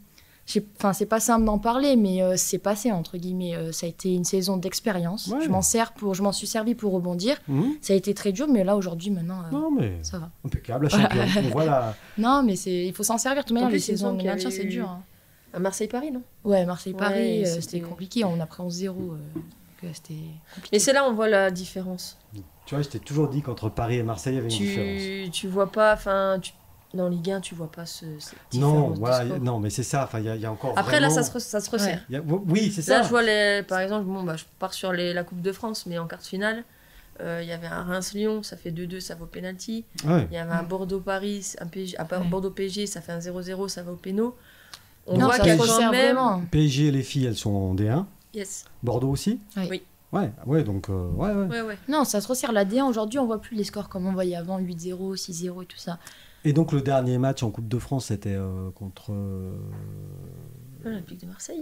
simple d'en parler, mais c'est passé, entre guillemets. Ça a été une saison d'expérience. Ouais. Je m'en suis servi pour rebondir. Ça a été très dur, mais là, aujourd'hui, maintenant, ça va. Impeccable, la championne. Voilà. Non, mais il faut s'en servir. De toute manière, les saisons de maintien, c'est dur. Hein. À Marseille-Paris, non? Ouais, Marseille-Paris, c'était compliqué. On a pris 11-0. C'était compliqué. Et c'est là où on voit la différence. Tu vois, je t'ai toujours dit qu'entre Paris et Marseille, il y avait une différence. Tu vois pas... Dans Ligue 1, tu vois pas cette différence. Non, voilà, non, mais c'est ça. Il y a encore. Après, vraiment... là, ça se resserre. Oui, c'est ça. Là, je vois par exemple, je pars sur la Coupe de France, mais en quart de finale, il y avait un Reims-Lyon, ça fait 2-2, ça va au pénalty. Il y avait un Bordeaux-Paris, Bordeaux-PSG, ça fait un 0-0, ça va au péno. On voit qu'il y a quand même. PSG, les filles, elles sont en D1. Yes. Bordeaux aussi. Oui. Ouais, donc ouais. Non, ça se resserre. La D1 aujourd'hui, on voit plus les scores comme on voyait avant, 8-0, 6-0 et tout ça. Et donc le dernier match en Coupe de France, c'était contre l'Olympique de Marseille.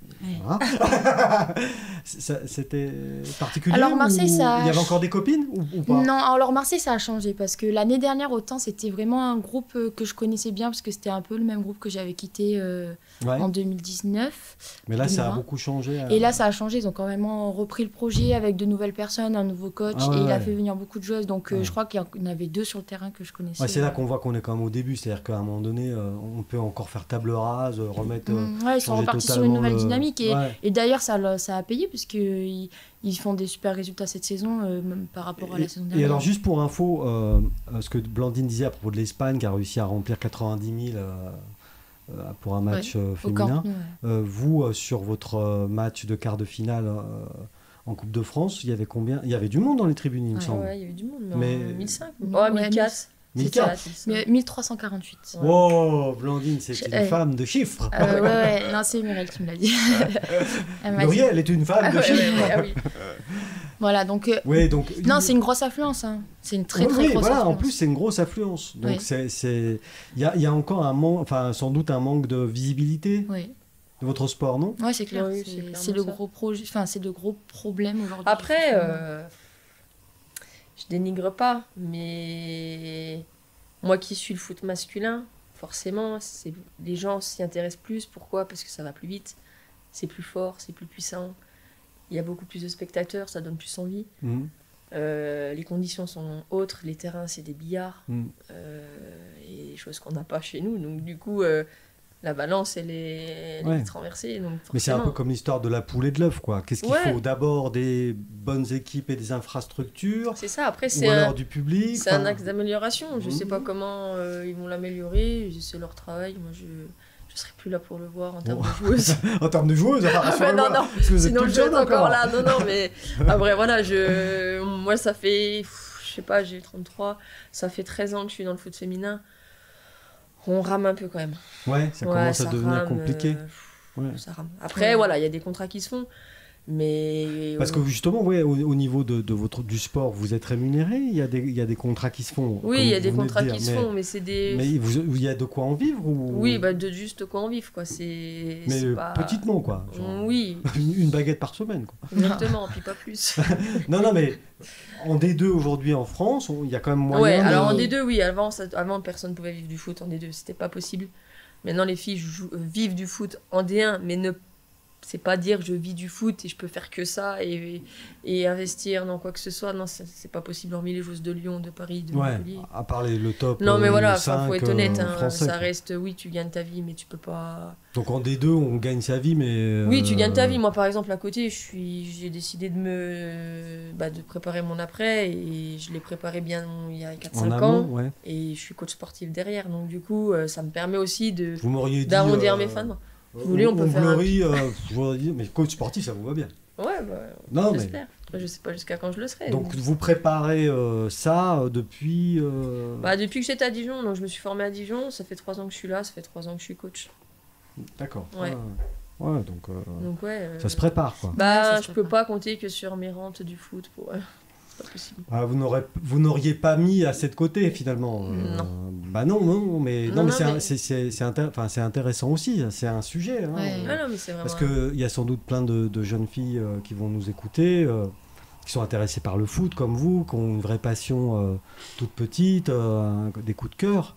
Voilà. C'était particulier. Alors Marseille, il y avait encore des copines ou pas? Non, alors Marseille, ça a changé parce que l'année dernière, autant c'était vraiment un groupe que je connaissais bien parce que c'était un peu le même groupe que j'avais quitté en 2019. Mais là, 2020. Ça a beaucoup changé. Et là, ça a changé. Ils ont quand même repris le projet avec de nouvelles personnes, un nouveau coach, et il a fait venir beaucoup de joueuses. Donc je crois qu'il y en avait 2 sur le terrain que je connaissais. C'est là qu'on voit qu'on est quand même au début. C'est-à-dire qu'à un moment donné, on peut encore faire table rase, remettre. Ils sont repartis sur une nouvelle dynamique. dynamique. Et d'ailleurs, ça a payé, puisqu'ils font des super résultats cette saison, même par rapport à la saison dernière. Et alors, juste pour info, ce que Blandine disait à propos de l'Espagne, qui a réussi à remplir 90 000 pour un match féminin, vous, sur votre match de quart de finale en Coupe de France, il y avait combien? Il y avait du monde dans les tribunes, il me semble. Ouais, il y avait du monde, mais 1005. Oh, 1004. 1348. Wow, Blandine, c'est une femme de chiffres. Non, c'est Muriel qui me l'a dit. Muriel est une femme de chiffres. Oui. Voilà, donc. Non, c'est une grosse affluence. Hein. C'est une très grosse affluence. En plus, c'est une grosse affluence. Donc, il y a encore un manque, enfin, sans doute un manque de visibilité de votre sport, non? Oui, c'est clair. C'est le gros c'est le gros problème aujourd'hui. Après. Je dénigre pas, mais moi qui suis le foot masculin, forcément, les gens s'y intéressent plus. Pourquoi? Parce que ça va plus vite, c'est plus fort, c'est plus puissant. Il y a beaucoup plus de spectateurs, ça donne plus envie. Les conditions sont autres, les terrains, c'est des billards, et choses qu'on n'a pas chez nous. Donc du coup, la balance, elle est vite renversée. Donc mais c'est un peu comme l'histoire de la poule et de l'œuf, quoi. Qu'est-ce qu'il faut? D'abord des bonnes équipes et des infrastructures. C'est ça, après du public. C'est un axe d'amélioration. Je ne sais pas comment ils vont l'améliorer. C'est leur travail. Moi, je ne serai plus là pour le voir en termes de joueuse. En termes de joueuse, non. Sinon, je vais être encore là. Non, mais après, voilà, moi, ça fait, je sais pas, j'ai 33. Ça fait 13 ans que je suis dans le foot féminin. On rame un peu quand même. Ouais, ça commence à devenir compliqué. Ça rame. Après, voilà, il y a des contrats qui se font. Mais parce que justement, au niveau du sport, vous êtes rémunéré. Il y a des contrats qui se font. Oui, il y a des contrats qui se font, mais c'est des. Mais il y a de quoi en vivre ou... Oui, de juste quoi en vivre, quoi. Mais pas... petitement, quoi. Genre, oui. Une baguette par semaine, quoi. Exactement, puis pas plus. non, mais en D2 aujourd'hui en France, il y a quand même moyen. Ouais, alors en D2, oui. Avant, personne ne pouvait vivre du foot en D2, c'était pas possible. Maintenant, les filles vivent du foot en D1, mais c'est pas dire je vis du foot et je peux faire que ça et investir dans quoi que ce soit. Non, c'est pas possible, hormis les joueuses de Lyon, de Paris, de Montpellier. À part le top. Non, mais voilà, faut être honnête. Français, ça reste, oui, tu gagnes ta vie, mais tu peux pas. Donc en D2, on gagne sa vie, mais. Oui, tu gagnes ta vie. Moi, par exemple, à côté, j'ai décidé de préparer mon après et je l'ai préparé bien il y a 4-5 ans. Et je suis coach sportif derrière. Donc, du coup, ça me permet aussi d'arrondir mes fins. Vous voulez, on peut faire mais coach sportif, ça vous va bien. Ouais, j'espère. Je sais pas jusqu'à quand je le serai. Donc vous préparez ça depuis... Depuis que j'étais à Dijon, donc je me suis formée à Dijon, ça fait 3 ans que je suis là, ça fait 3 ans que je suis coach. D'accord. Ouais. Donc ça se prépare, quoi. Je peux pas compter que sur mes rentes du foot pour... c'est pas possible. Vous n'auriez pas mis assez de côté, finalement. Non. Mais c'est intéressant aussi, c'est un sujet. Non, mais c'est vraiment... Parce qu'il y a sans doute plein de jeunes filles qui vont nous écouter, qui sont intéressées par le foot, comme vous, qui ont une vraie passion toute petite, des coups de cœur.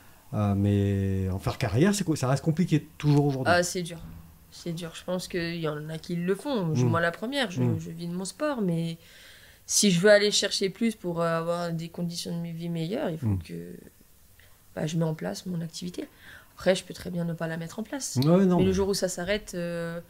Mais en faire carrière, ça reste compliqué, toujours aujourd'hui. C'est dur. C'est dur. Je pense qu'il y en a qui le font. Moi, la première, je vis de mon sport, mais... Si je veux aller chercher plus pour avoir des conditions de vie meilleures, il faut que je mette en place mon activité. Après, je peux très bien ne pas la mettre en place. Mais le jour où ça s'arrête, je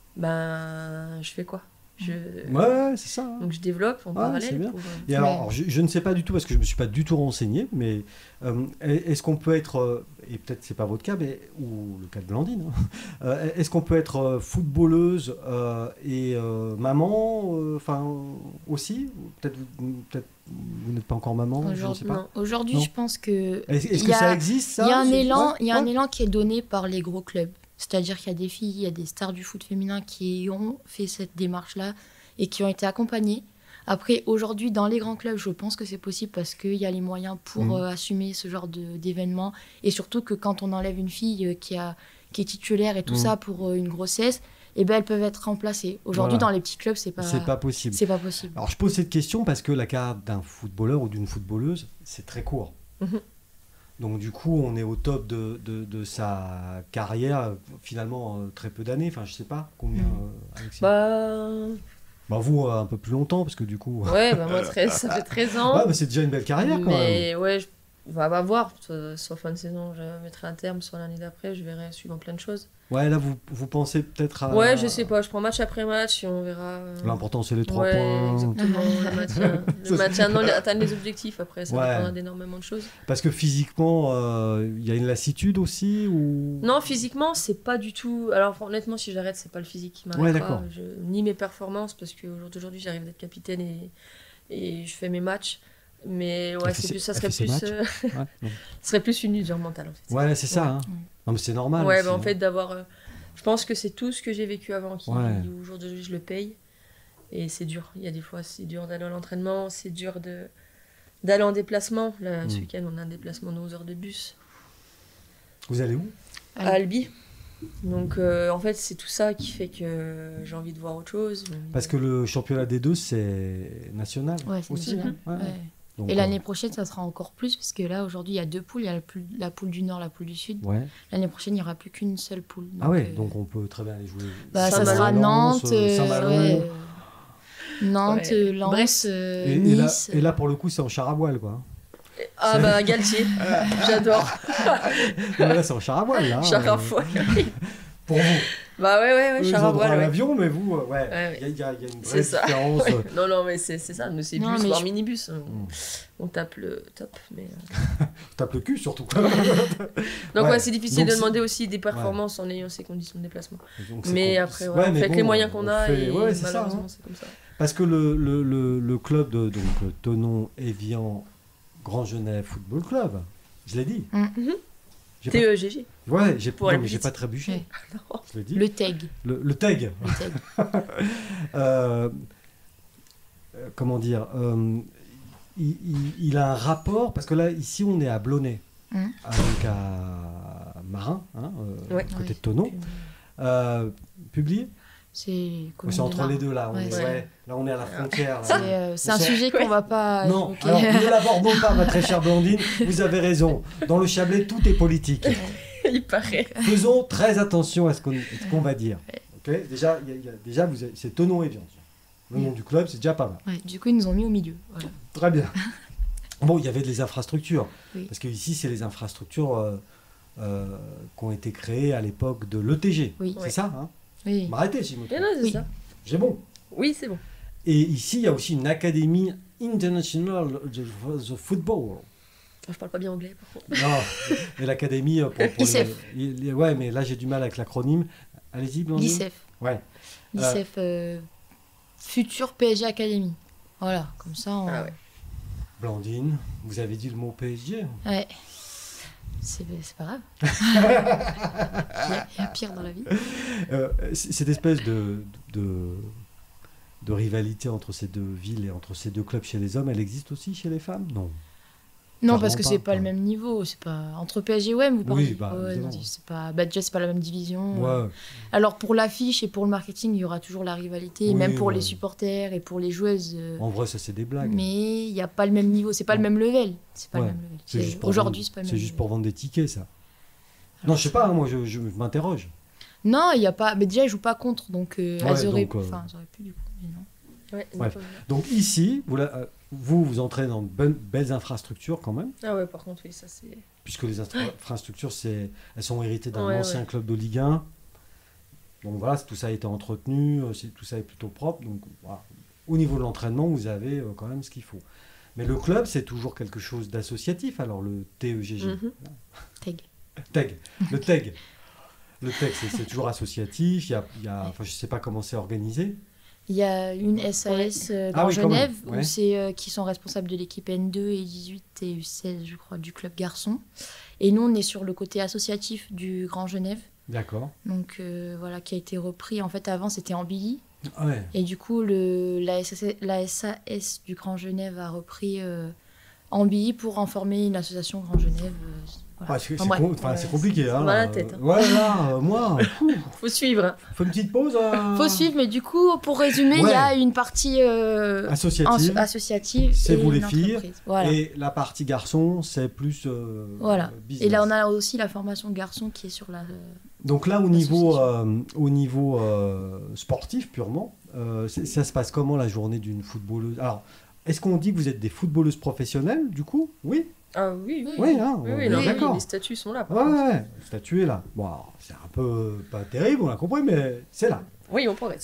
fais quoi? C'est ça. Donc je développe en parallèle. Et alors, je ne sais pas du tout, parce que je ne me suis pas du tout renseigné, mais est-ce qu'on peut être, et peut-être c'est pas votre cas, ou le cas de Blandine, est-ce qu'on peut être footballeuse et maman, aussi? Peut-être vous n'êtes pas encore maman, je ne sais pas. Aujourd'hui, je pense que... Est-ce que ça existe, ça? Il y a un élan qui est donné par les gros clubs. C'est-à-dire qu'il y a des filles, il y a des stars du foot féminin qui ont fait cette démarche-là et qui ont été accompagnées. Après, aujourd'hui, dans les grands clubs, je pense que c'est possible parce qu'il y a les moyens pour assumer ce genre d'événements. Et surtout que quand on enlève une fille qui est titulaire et tout ça pour une grossesse, elles peuvent être remplacées. Aujourd'hui, dans les petits clubs, c'est pas possible. C'est pas possible. Alors, je pose cette question parce que la carrière d'un footballeur ou d'une footballeuse, c'est très court. Donc du coup, on est au top de sa carrière, finalement, très peu d'années. Enfin, je sais pas combien, Alexis. Vous, un peu plus longtemps, parce que du coup... Ouais, moi, ça fait 13 ans. Mais c'est déjà une belle carrière, quand même. Mais ouais, On va voir, soit fin de saison, je mettrai un terme, soit l'année d'après, je verrai suivant plein de choses. Ouais, là, vous pensez peut-être à... Ouais, je sais pas, je prends match après match et on verra. L'important, c'est les 3 ouais, points. Exactement, le maintien. Le maintien, non, atteindre les objectifs, après, ça dépendra d'énormément de choses. Parce que physiquement, il y a une lassitude aussi ou... Non, physiquement, c'est pas du tout... Alors, honnêtement, si j'arrête, c'est pas le physique qui m'arrêtera. Ouais, d'accord. Ni mes performances, parce qu'au jour d'aujourd'hui, j'arrive d'être capitaine et je fais mes matchs. Mais ouais, c'est plus, ça serait plus, serait plus une usure mentale en fait. Ouais, c'est ça. Hein. Non, mais c'est normal. Ouais, aussi, bah, en fait, d'avoir. Je pense que c'est tout ce que j'ai vécu avant qui, au jour d'aujourd'hui, je le paye. Et c'est dur. Il y a des fois, c'est dur d'aller à l'entraînement, c'est dur d'aller en déplacement. Là, ce week-end, on a un déplacement de 11 heures de bus. Vous allez où? À Albi. Donc, en fait, c'est tout ça qui fait que j'ai envie de voir autre chose. Parce que le championnat des deux, c'est national c'est aussi. national. Ouais. Donc, et l'année prochaine, ça sera encore plus, parce que là, aujourd'hui, il y a 2 poules. Il y a la poule du Nord, la poule du Sud. Ouais. L'année prochaine, il n'y aura plus qu'une seule poule. Donc, donc on peut très bien aller jouer. Ça sera Nantes, Saint-Malo. Nantes, Lens, Nice. Et là, pour le coup, c'est en char à voile, quoi. Ah bah, Galtier, j'adore. Là, c'est en char à voile, là. Char à voile. Pour vous. Bah ouais, char à voile. L'avion, mais vous, il y a une vraie différence. Non, mais c'est ça, nous c'est bus, voire minibus. On tape le top, mais... On tape le cul, surtout. Donc c'est difficile de demander aussi des performances en ayant ces conditions de déplacement. Mais après, on fait avec les moyens qu'on a, et malheureusement, c'est comme ça. Parce que le club de Thonon-Évian Grand Genève Football Club, je l'ai dit. TEGG. Ouais, j'ai pas trébuché. Je l'ai dit. Le TEG. Le TEG. Comment dire il a un rapport, parce que là, ici, on est à Blonay, avec à Marin, côté de Thonon. Publié. C'est entre les deux, là. Là, on est à la frontière. C'est un sujet qu'on va pas... Non, alors, ne l'abordons pas, ma très chère Blandine. Vous avez raison. Dans le Chablais, tout est politique. Il paraît. Faisons très attention à ce qu'on va dire. Okay, déjà, c'est Thonon-Évian. Le nom du club, c'est déjà pas mal. Du coup, ils nous ont mis au milieu. Voilà. Très bien. Bon, il y avait des infrastructures. Parce qu'ici, c'est les infrastructures qui ont été créées à l'époque de l'ETG. C'est ça, hein? Oui. M'arrêtez si je me trompe. Non, c'est ça. J'ai bon. Oui, c'est bon. Et ici, il y a aussi une académie internationale de football. Je parle pas bien anglais, par contre. Non, et l'académie pour ICEF. Ouais, mais là, j'ai du mal avec l'acronyme. Allez-y, Blandine. L'ICEF. Ouais. L'ICEF, futur PSG Academy. Voilà, comme ça. Blandine, vous avez dit le mot PSG. Ouais. C'est pas grave. Il y a pire dans la vie. Cette espèce de rivalité entre ces deux villes et entre ces deux clubs chez les hommes, elle existe aussi chez les femmes? Non, parce que c'est pas le même niveau. C'est pas entre PSG et OM, vous parlez. Oui, non, c'est pas. Déjà, c'est pas la même division. Ouais. Alors pour l'affiche et pour le marketing, il y aura toujours la rivalité, et même pour les supporters et pour les joueuses. En vrai, ça c'est des blagues. Mais il y a pas le même niveau. C'est pas le même level. C'est pas le même level. Aujourd'hui, c'est pas le même. C'est juste pour vendre des tickets, ça. Non, je sais pas. Moi, je m'interroge. Non, il y a pas. Mais déjà, ils jouent pas contre, donc elles auraient. Enfin, elles auraient pu du coup, mais non. Ouais. Donc ici, vous entrez dans de belles infrastructures quand même. Ah ouais, par contre, oui, ça c'est... Puisque les infrastructures, elles sont héritées d'un ancien club de Ligue 1. Donc voilà, tout ça a été entretenu, tout ça est plutôt propre. Donc voilà. Au niveau de l'entraînement, vous avez quand même ce qu'il faut. Mais le club, c'est toujours quelque chose d'associatif. Alors le TEGG. TEG. Le TEG. Le TEG, c'est toujours associatif. Il y a, je ne sais pas comment c'est organisé. Il y a une SAS Grand Genève où c'est qui sont responsables de l'équipe N2 et 18 et U16, je crois, du club garçon. Et nous, on est sur le côté associatif du Grand Genève. D'accord. Donc voilà, qui a été repris. En fait, avant, c'était en Billy. Ouais. Et du coup, la SAS du Grand Genève a repris en Billy pour en former une association Grand Genève. Voilà. C'est compliqué. Hein, la tête. Moi. Faut suivre. Hein. Faut une petite pause. Faut suivre, mais du coup, pour résumer, il y a une partie associative. C'est vous les filles. Voilà. Et la partie garçon, c'est plus business. Et là, on a aussi la formation garçon qui est sur la. Donc là, au niveau sportif purement, ça se passe comment la journée d'une footballeuse? Alors, est-ce qu'on dit que vous êtes des footballeuses professionnelles, du coup? Oui. Ah oui, Oui, hein, oui, on est d'accord. Les statuts sont là. Ouais, le statut est là. Bon, alors, c'est un peu pas terrible, on a compris, mais c'est là. Oui, on progresse.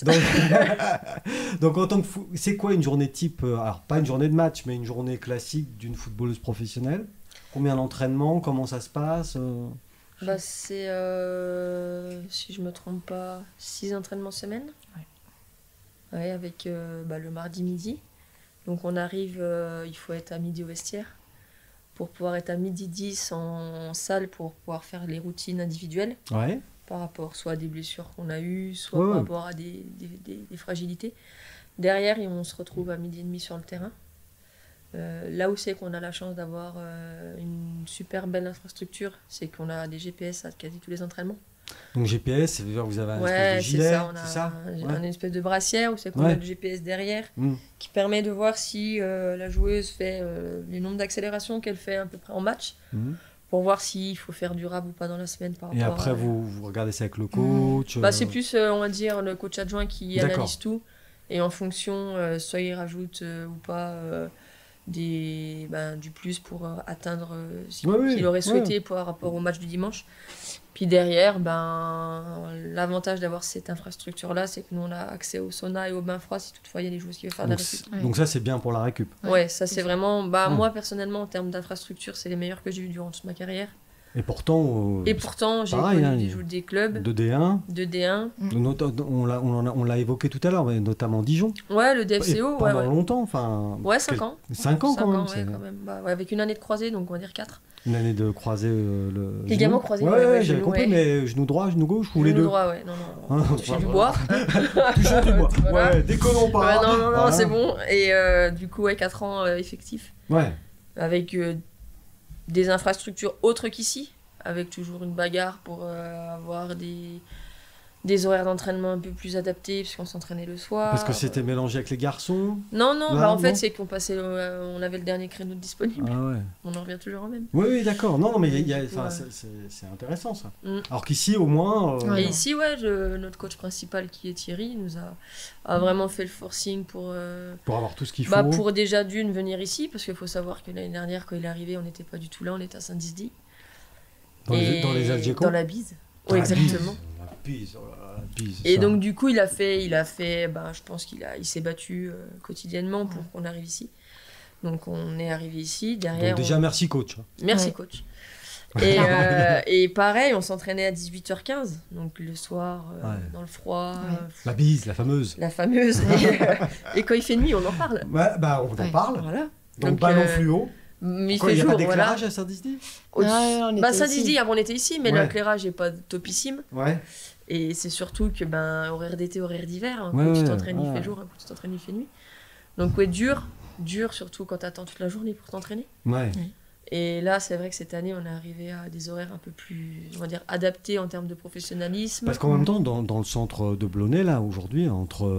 Donc en tant que c'est quoi une journée type alors pas une journée de match, mais une journée classique d'une footballeuse professionnelle? Combien d'entraînements? Comment ça se passe? Bah, c'est, si je me trompe pas, 6 entraînements semaine. Ouais, avec le mardi midi. Donc on arrive, il faut être à midi au vestiaire pour pouvoir être à midi 10 en salle pour pouvoir faire les routines individuelles. Ouais. Par rapport soit à des blessures qu'on a eues, soit par rapport à des fragilités. Derrière, on se retrouve à midi et demi sur le terrain. Là où c'est qu'on a la chance d'avoir une super belle infrastructure, c'est qu'on a des GPS à quasi tous les entraînements. Donc GPS, ça veut dire que vous avez un espèce de gilet, c'est ça, on a une espèce de brassière où c'est qu'on a le GPS derrière qui permet de voir si la joueuse fait le nombre d'accélérations qu'elle fait à peu près en match. Pour voir s'il faut faire durable ou pas dans la semaine par rapport. Et après, vous regardez ça avec le coach C'est plus, on va dire, le coach adjoint qui analyse tout. Et en fonction, soit il rajoute ou pas du plus pour atteindre ce qu'il aurait souhaité par rapport au match du dimanche. Puis derrière, l'avantage d'avoir cette infrastructure-là, c'est que nous, on a accès au sauna et au bain froid si toutefois il y a des joueurs qui veulent faire de la récup. Donc ça, c'est bien pour la récup. Ouais, ça c'est vraiment... Moi, personnellement, en termes d'infrastructure, c'est les meilleurs que j'ai eu durant toute ma carrière. Et pourtant, j'ai connu des clubs de D1. De D1. On l'a évoqué tout à l'heure, mais notamment Dijon. Ouais, le DFCO. Pendant longtemps, enfin... Ouais, 5 ans. 5 ans quand même. Quand même. Avec une année de croisée, donc on va dire 4. Une année de croisé le ligament croisé. Ouais, j'avais compris, mais genou droit, genou gauche ou les deux? Genou droit, ouais. Non. Toucher du bois. Toucher du bois. Ouais, déconnons pas. Non, c'est bon. Et du coup, 4 ans effectifs. Ouais. Avec des infrastructures autres qu'ici, avec toujours une bagarre pour avoir des horaires d'entraînement un peu plus adaptés, puisqu'on s'entraînait le soir. Parce que c'était mélangé avec les garçons? Non, en fait, c'est qu'on passait, on avait le dernier créneau disponible. Ah ouais. On en revient toujours au même. Oui, d'accord. Non, mais c'est intéressant, ça. Alors qu'ici, au moins... Et ici, notre coach principal, qui est Thierry, nous a vraiment fait le forcing pour avoir tout ce qu'il faut. Pour déjà venir ici, parce qu'il faut savoir que l'année dernière, quand il est arrivé, on n'était pas du tout là, on était à Saint-Dizier. Dans les Algécos? Dans la Bise. Oui, exactement. Et donc du coup il a fait je pense qu'il s'est battu quotidiennement pour qu'on arrive ici. Donc on est arrivé ici derrière. Donc déjà merci coach. Merci coach. Et pareil, on s'entraînait à 18h15, donc le soir dans le froid. La bise, la fameuse. Et quand il fait nuit, on en parle. Ouais, on en parle. Voilà. Donc ballon fluo. Mais il n'y a pas d'éclairage à Saint-Dizier? Saint-Dizier, avant on était ici, mais l'éclairage n'est pas topissime. Ouais. Et c'est surtout que horaire d'été, horaire d'hiver, un coup tu t'entraînes, il fait jour, un coup tu t'entraînes, il fait nuit. Donc dur surtout quand tu attends toute la journée pour t'entraîner. Ouais. Et là, c'est vrai que cette année, on est arrivé à des horaires un peu plus, on va dire, adaptés en termes de professionnalisme. Parce qu'en même temps, dans le centre de Blonay, là, aujourd'hui,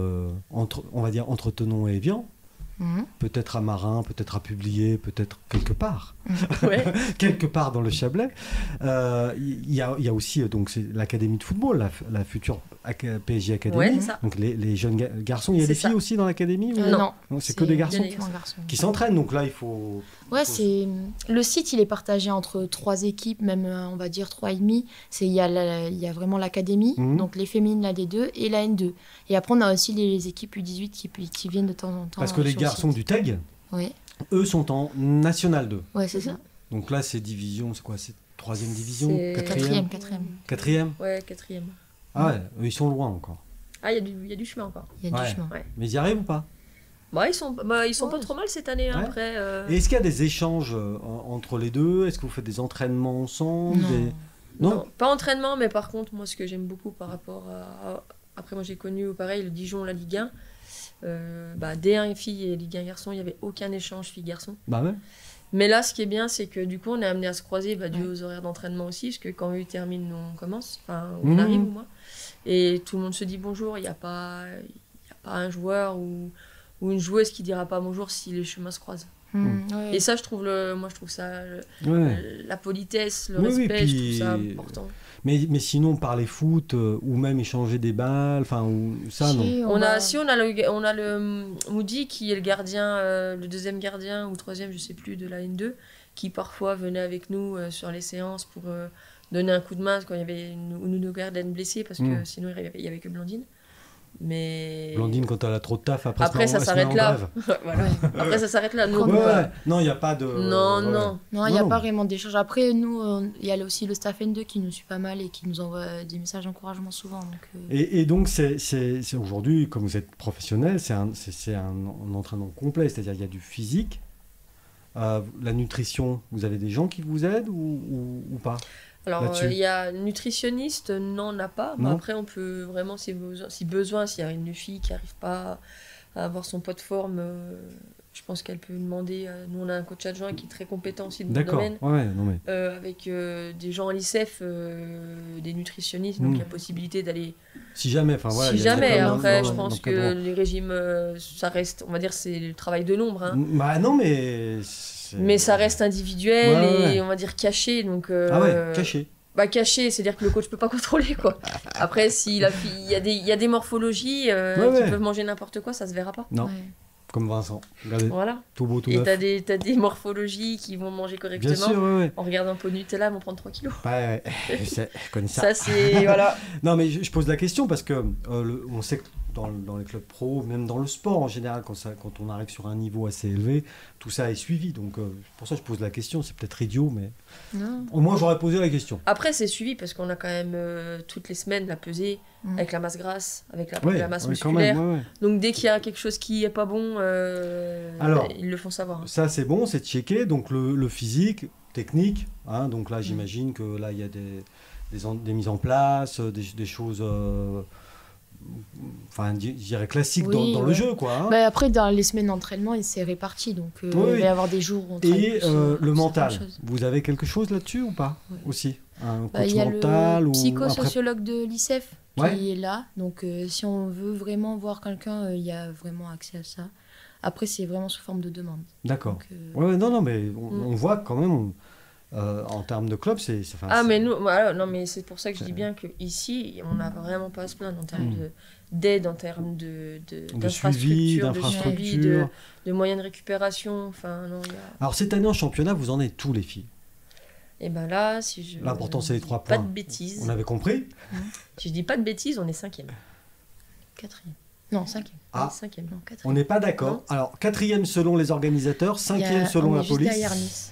on va dire entre Tenon et Évian, peut-être à Marin, peut-être à Publier, peut-être quelque part, quelque part dans le Chablais. Il y a aussi donc c'est l'académie de football, la future PSG Academy. Ouais, c'est ça. Donc les jeunes garçons, il y a des filles aussi dans l'académie Non, c'est que des garçons qui s'entraînent. Donc là, il faut. Ouais, le site, il est partagé entre 3 équipes, même on va dire 3,5. Il y a vraiment l'académie, donc les féminines, la D2 et la N2. Et après, on a aussi les équipes U18 qui viennent de temps en temps. Parce que les garçons du TEG, eux sont en National 2. Ouais, c'est ça. Donc là, c'est division, c'est quoi? C'est 3e division? 4e. Ouais, 4e. Ah ouais, ils sont loin encore. Ah, il y a du chemin encore. Il y a du chemin. Ouais. Mais ils y arrivent ou pas? Ils sont pas trop mal cette année. Après, Et est-ce qu'il y a des échanges entre les deux? Est-ce que vous faites des entraînements ensemble? Non, pas entraînement, mais par contre, moi, ce que j'aime beaucoup par rapport à... Après, moi, j'ai connu, pareil, le Dijon, la Ligue 1. D1 filles et Ligue 1 garçons, il n'y avait aucun échange filles-garçons. Bah ouais. Mais là, ce qui est bien, c'est que du coup, on est amené à se croiser dû aux horaires d'entraînement aussi, parce que quand eux terminent, nous, on commence, on arrive ou moi. Et tout le monde se dit bonjour, il n'y a pas un joueur ou une joueuse qui dira pas bonjour si les chemins se croisent. Et ça, je trouve ça, la politesse, le respect, je trouve ça important. Mais sinon, parler foot ou même échanger des balles, non. On a le Moody qui est le gardien, le deuxième gardien ou troisième, je sais plus, de la N2, qui parfois venait avec nous sur les séances pour donner un coup de main quand il y avait une gardienne blessée, parce que sinon il y avait que Blandine. Mais... Blandine, quand elle a trop de taf, après ça s'arrête là. Voilà. Après ça s'arrête là. Nous, non, il n'y a pas de... Non, il n'y a pas vraiment d'échange. Après, nous, il y a aussi le staff N2 qui nous suit pas mal et qui nous envoie des messages d'encouragement souvent. Donc, Et donc, c'est aujourd'hui, comme vous êtes professionnel, c'est un entraînement complet. C'est-à-dire qu'il y a du physique, la nutrition, vous avez des gens qui vous aident ou pas? Alors, il y a nutritionniste, non, on n'a pas. Mais après, on peut vraiment, si besoin, s'il y a une fille qui n'arrive pas à avoir son poids de forme, je pense qu'elle peut demander. Nous, on a un coach adjoint qui est très compétent aussi dans le domaine. Avec des gens à l'ICEF, des nutritionnistes, donc il y a possibilité d'aller... Si jamais, après, je pense que les régimes, ça reste, on va dire, c'est le travail de l'ombre. Hein. Bah non, mais... Mais ça reste individuel et on va dire caché. Donc, caché. Bah, caché, c'est-à-dire que le coach peut pas contrôler, quoi. Après, si la fille, il y a des morphologies qui peuvent manger n'importe quoi, ça se verra pas. Non. Ouais. Comme Vincent. Regardez. Voilà. Tout beau, tout neuf. Et t'as des morphologies qui vont manger correctement. Bien sûr, En regardant un pot de Nutella, vont prendre 3 kilos. Ouais, je connais ça. Ça, c'est... Voilà. Non, mais je pose la question parce que on sait que dans les clubs pro, même dans le sport en général, quand on arrive sur un niveau assez élevé, tout ça est suivi. Donc, pour ça, je pose la question. C'est peut-être idiot, mais non. Au moins, j'aurais posé la question. Après, c'est suivi parce qu'on a quand même toutes les semaines la pesée avec la masse grasse, avec la masse musculaire. Donc, dès qu'il y a quelque chose qui n'est pas bon, alors, ils le font savoir. Ça, c'est bon, c'est checké. Donc, le physique, technique. Hein, donc là, j'imagine que là, il y a des mises en place, des choses... Enfin, je dirais classique dans le jeu, quoi. Hein. Bah après, dans les semaines d'entraînement, c'est réparti, donc il va y avoir des jours où on travaille et le mental, vous avez quelque chose là-dessus ou pas aussi? Un coach mental ou... psychosociologue de l'ICEF qui est là, donc si on veut vraiment voir quelqu'un, il y a vraiment accès à ça. Après, c'est vraiment sous forme de demande. D'accord. Non, mais on voit quand même... en termes de club, c'est... mais nous, voilà, non, mais c'est pour ça que je dis bien qu'ici, on n'a vraiment pas à se plaindre en termes d'aide, en termes d'infrastructure, de suivi, de moyens de récupération. Enfin, non, Alors, cette année en championnat, vous en êtes tous, les filles? Et ben là, si je... L'important, c'est les 3 points. Pas de bêtises. On avait compris. Si je dis pas de bêtises, on est 5e. 4e. Non, 5e. Ah, 5e, non, 4e. On n'est pas d'accord. Alors, 4e selon les organisateurs, 5e selon la police. Juste derrière Nice.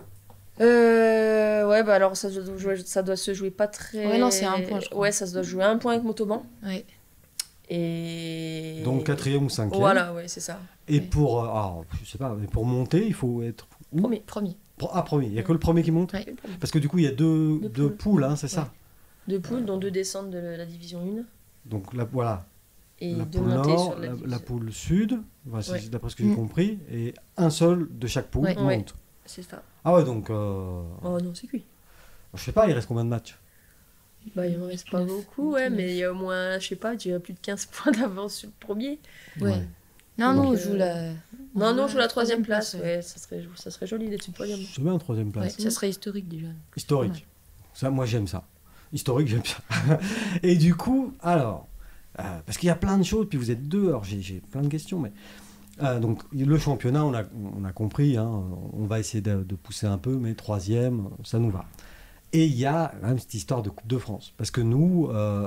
Bah alors ça doit se jouer pas très... Ouais, non, c'est 1 point, je crois. Ouais, ça se doit jouer 1 point avec Montauban. Ouais. Et... Donc 4e ou 5e. Voilà, ouais, c'est ça. Et pour... je sais pas, mais pour monter, il faut être... Où? Premier. Premier. Il n'y a que le premier qui monte? Ouais. Parce que du coup, il y a deux poules, hein, c'est ça? 2 poules, dont 2 descendent de la division 1. Donc voilà. Et la 2 poule montées nord, sur la poule sud, c'est d'après ce que j'ai compris, et un seul de chaque poule monte. C'est ça. Ah ouais, donc... Oh non, c'est cuit. Je sais pas, il reste combien de matchs? Il en reste pas beaucoup, mais il y a au moins, je sais pas, je dirais plus de 15 points d'avance sur le premier. Ouais. Non, on joue la... on joue la 3e place. Ouais, ça serait joli d'être sur le podium. C'est bien, 3e place. Ouais, ça serait historique déjà. Historique. Ouais. Ça, moi, j'aime ça. Historique, j'aime ça. Et du coup, alors... parce qu'il y a plein de choses, puis vous êtes deux, alors j'ai plein de questions, mais... donc le championnat, on a compris, hein, on va essayer de pousser un peu, mais 3e, ça nous va. Et il y a quand même cette histoire de Coupe de France, parce que nous,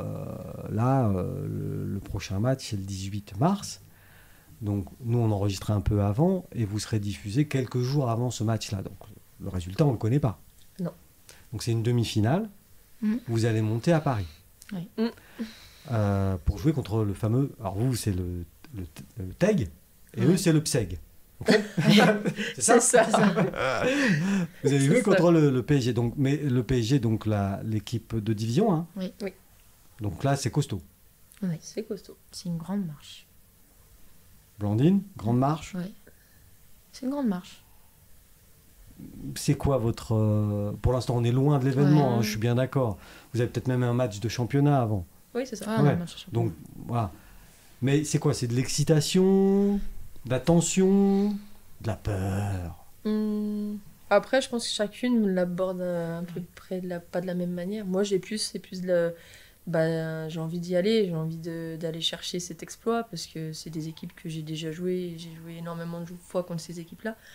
le prochain match, c'est le 18 mars, donc nous, on enregistre un peu avant, et vous serez diffusé quelques jours avant ce match-là, donc le résultat, on ne le connaît pas. Non. Donc c'est une demi-finale, vous allez monter à Paris. Oui. Pour jouer contre le fameux, alors vous, c'est le TEG, et eux, c'est le PSEG. Okay. C'est ça. Vous avez joué contre le PSG. Donc, mais le PSG, donc l'équipe de division. Hein. Oui. Donc là, c'est costaud. Oui, c'est costaud. C'est une grande marche. Blandine, grande marche. Oui. C'est une grande marche. C'est quoi votre... Pour l'instant, on est loin de l'événement, hein, je suis bien d'accord. Vous avez peut-être même un match de championnat avant. Oui, c'est ça. Donc, voilà. Mais c'est quoi? C'est de l'excitation, de la tension, de la peur? Après, je pense que chacune l'aborde un peu près pas de la même manière. Moi, c'est plus j'ai envie d'y aller, j'ai envie d'aller chercher cet exploit parce que c'est des équipes que j'ai déjà jouées. J'ai joué énormément de fois contre ces équipes-là.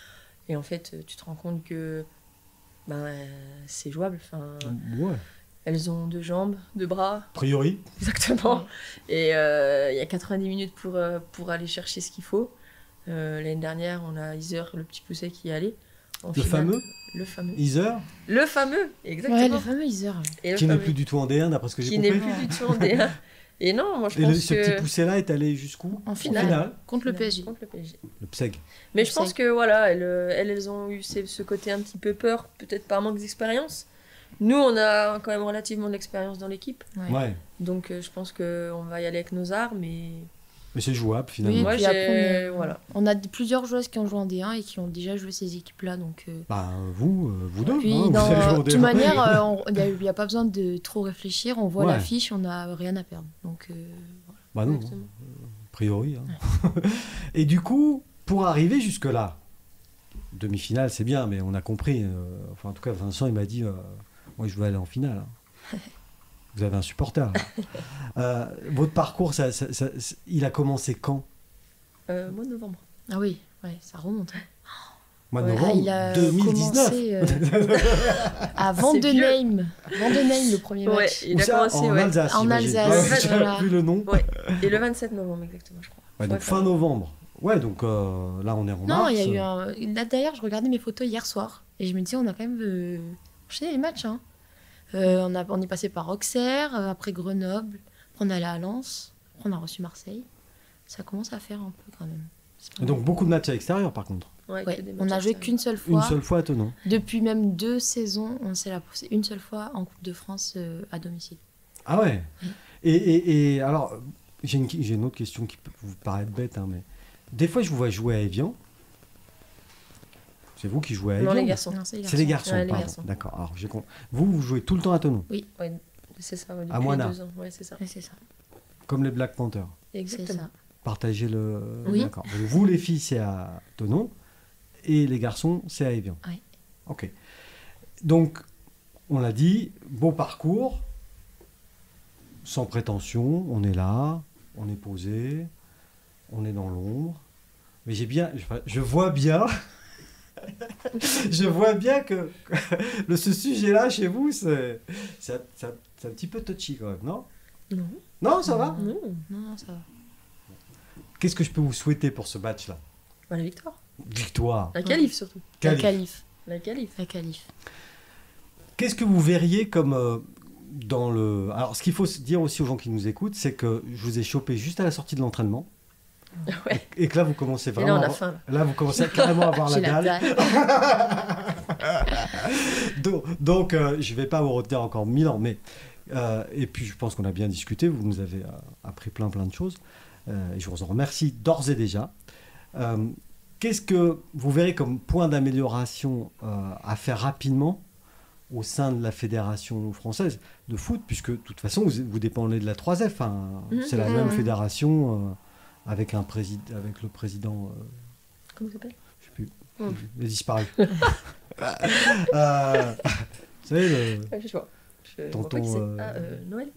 Et en fait, tu te rends compte que c'est jouable. Enfin, ouais. Elles ont 2 jambes, 2 bras. A priori. Exactement. Et il y a 90 minutes pour aller chercher ce qu'il faut. L'année dernière, on a Iser, le petit pousset qui y allait. Le fameux Iser. Le fameux, exactement. Ouais, le fameux Iser. Qui n'est plus du tout en D1, d'après ce que j'ai compris. Qui n'est plus du tout en D1. Et non, moi je pense ce petit pousset-là est allé jusqu'où? En finale. Contre le PSG. Le PSEG. Mais je pense que voilà, elles ont eu ce côté un petit peu peur, peut-être par manque d'expérience. Nous, on a quand même relativement de l'expérience dans l'équipe. Ouais. Donc je pense qu'on va y aller avec nos armes. Mais c'est jouable finalement. Oui, moi, voilà. On a plusieurs joueuses qui ont joué en D1 et qui ont déjà joué ces équipes-là. Donc, vous deux. Puis, vous de allez jouer en toute D1. manière, il n'y a pas besoin de trop réfléchir. On voit l'affiche, on n'a rien à perdre. Donc, voilà. Non, a priori. Hein. Et du coup, pour arriver jusque-là, demi-finale, c'est bien, mais on a compris. En tout cas, Vincent, il m'a dit moi, je veux aller en finale. Hein. Vous avez un supporter. Votre parcours, il a commencé quand? Mois de novembre. Ah oui, ça remonte. Hein. Mois de novembre il a 2019. À Vendenheim. Vendenheim, le premier match. Il a commencé en Alsace. En Alsace. J'ai plus le nom. Ouais. Et le 27 novembre, exactement, je crois. Donc fin novembre. Ouais, donc là, on est en mars. Non, il y a eu Là, d'ailleurs, je regardais mes photos hier soir. Et je me disais, on a quand même enchaîné les matchs. Hein. On est passé par Auxerre, après Grenoble, après on est allé à Lens, après on a reçu Marseille. Ça commence à faire un peu quand même. Et donc beaucoup de matchs à l'extérieur par contre. Ouais, on n'a joué qu'une seule fois. Une seule fois à Thonon. Depuis même 2 saisons, on s'est poussé une seule fois en Coupe de France à domicile. Ah ouais. Et alors, j'ai une autre question qui peut vous paraître bête, hein, mais des fois je vous vois jouer à Évian. C'est vous qui jouez à Évian? Non, les garçons. Non, c'est les garçons. Ouais, pardon. garçons. D'accord. Alors, vous jouez tout le temps à Thonon? Oui. Ouais, c'est ça. Depuis à Moina. 2 ans. Ouais, c'est ça. Ouais, c'est ça. Comme les Black Panthers. Exactement. Ça. Partagez le. Oui. D'accord. Donc, vous, les filles, c'est à Thonon et les garçons, c'est à Évian. Oui. Ok. Donc, on l'a dit, beau parcours, sans prétention, on est là, on est posé, on est dans l'ombre. Mais je vois bien. Je vois bien que ce sujet-là, chez vous, c'est un petit peu touchy quand même, non? Non. Non, ça va? Non, ça va. Qu'est-ce que je peux vous souhaiter pour ce match-là? La victoire. Victoire. La qualif surtout. La qualif. La qualif. La qualif. Qu'est-ce que vous verriez comme dans le... Alors, ce qu'il faut dire aussi aux gens qui nous écoutent, c'est que je vous ai chopé juste à la sortie de l'entraînement. Ouais. Et que là, vous commencez vraiment... Et là, on a faim. Là, vous commencez carrément à avoir la dalle. Donc, je ne vais pas vous retenir encore 1000 ans, mais... et puis, je pense qu'on a bien discuté. Vous nous avez appris plein de choses. Et je vous en remercie d'ores et déjà. Qu'est-ce que vous verrez comme point d'amélioration à faire rapidement au sein de la Fédération française de foot, puisque de toute façon, vous dépendez de la 3F. Hein. C'est la même fédération avec le président... Comment il s'appelle? Je ne sais plus. Il a disparu. Vous savez, Je vois. tonton... Noël.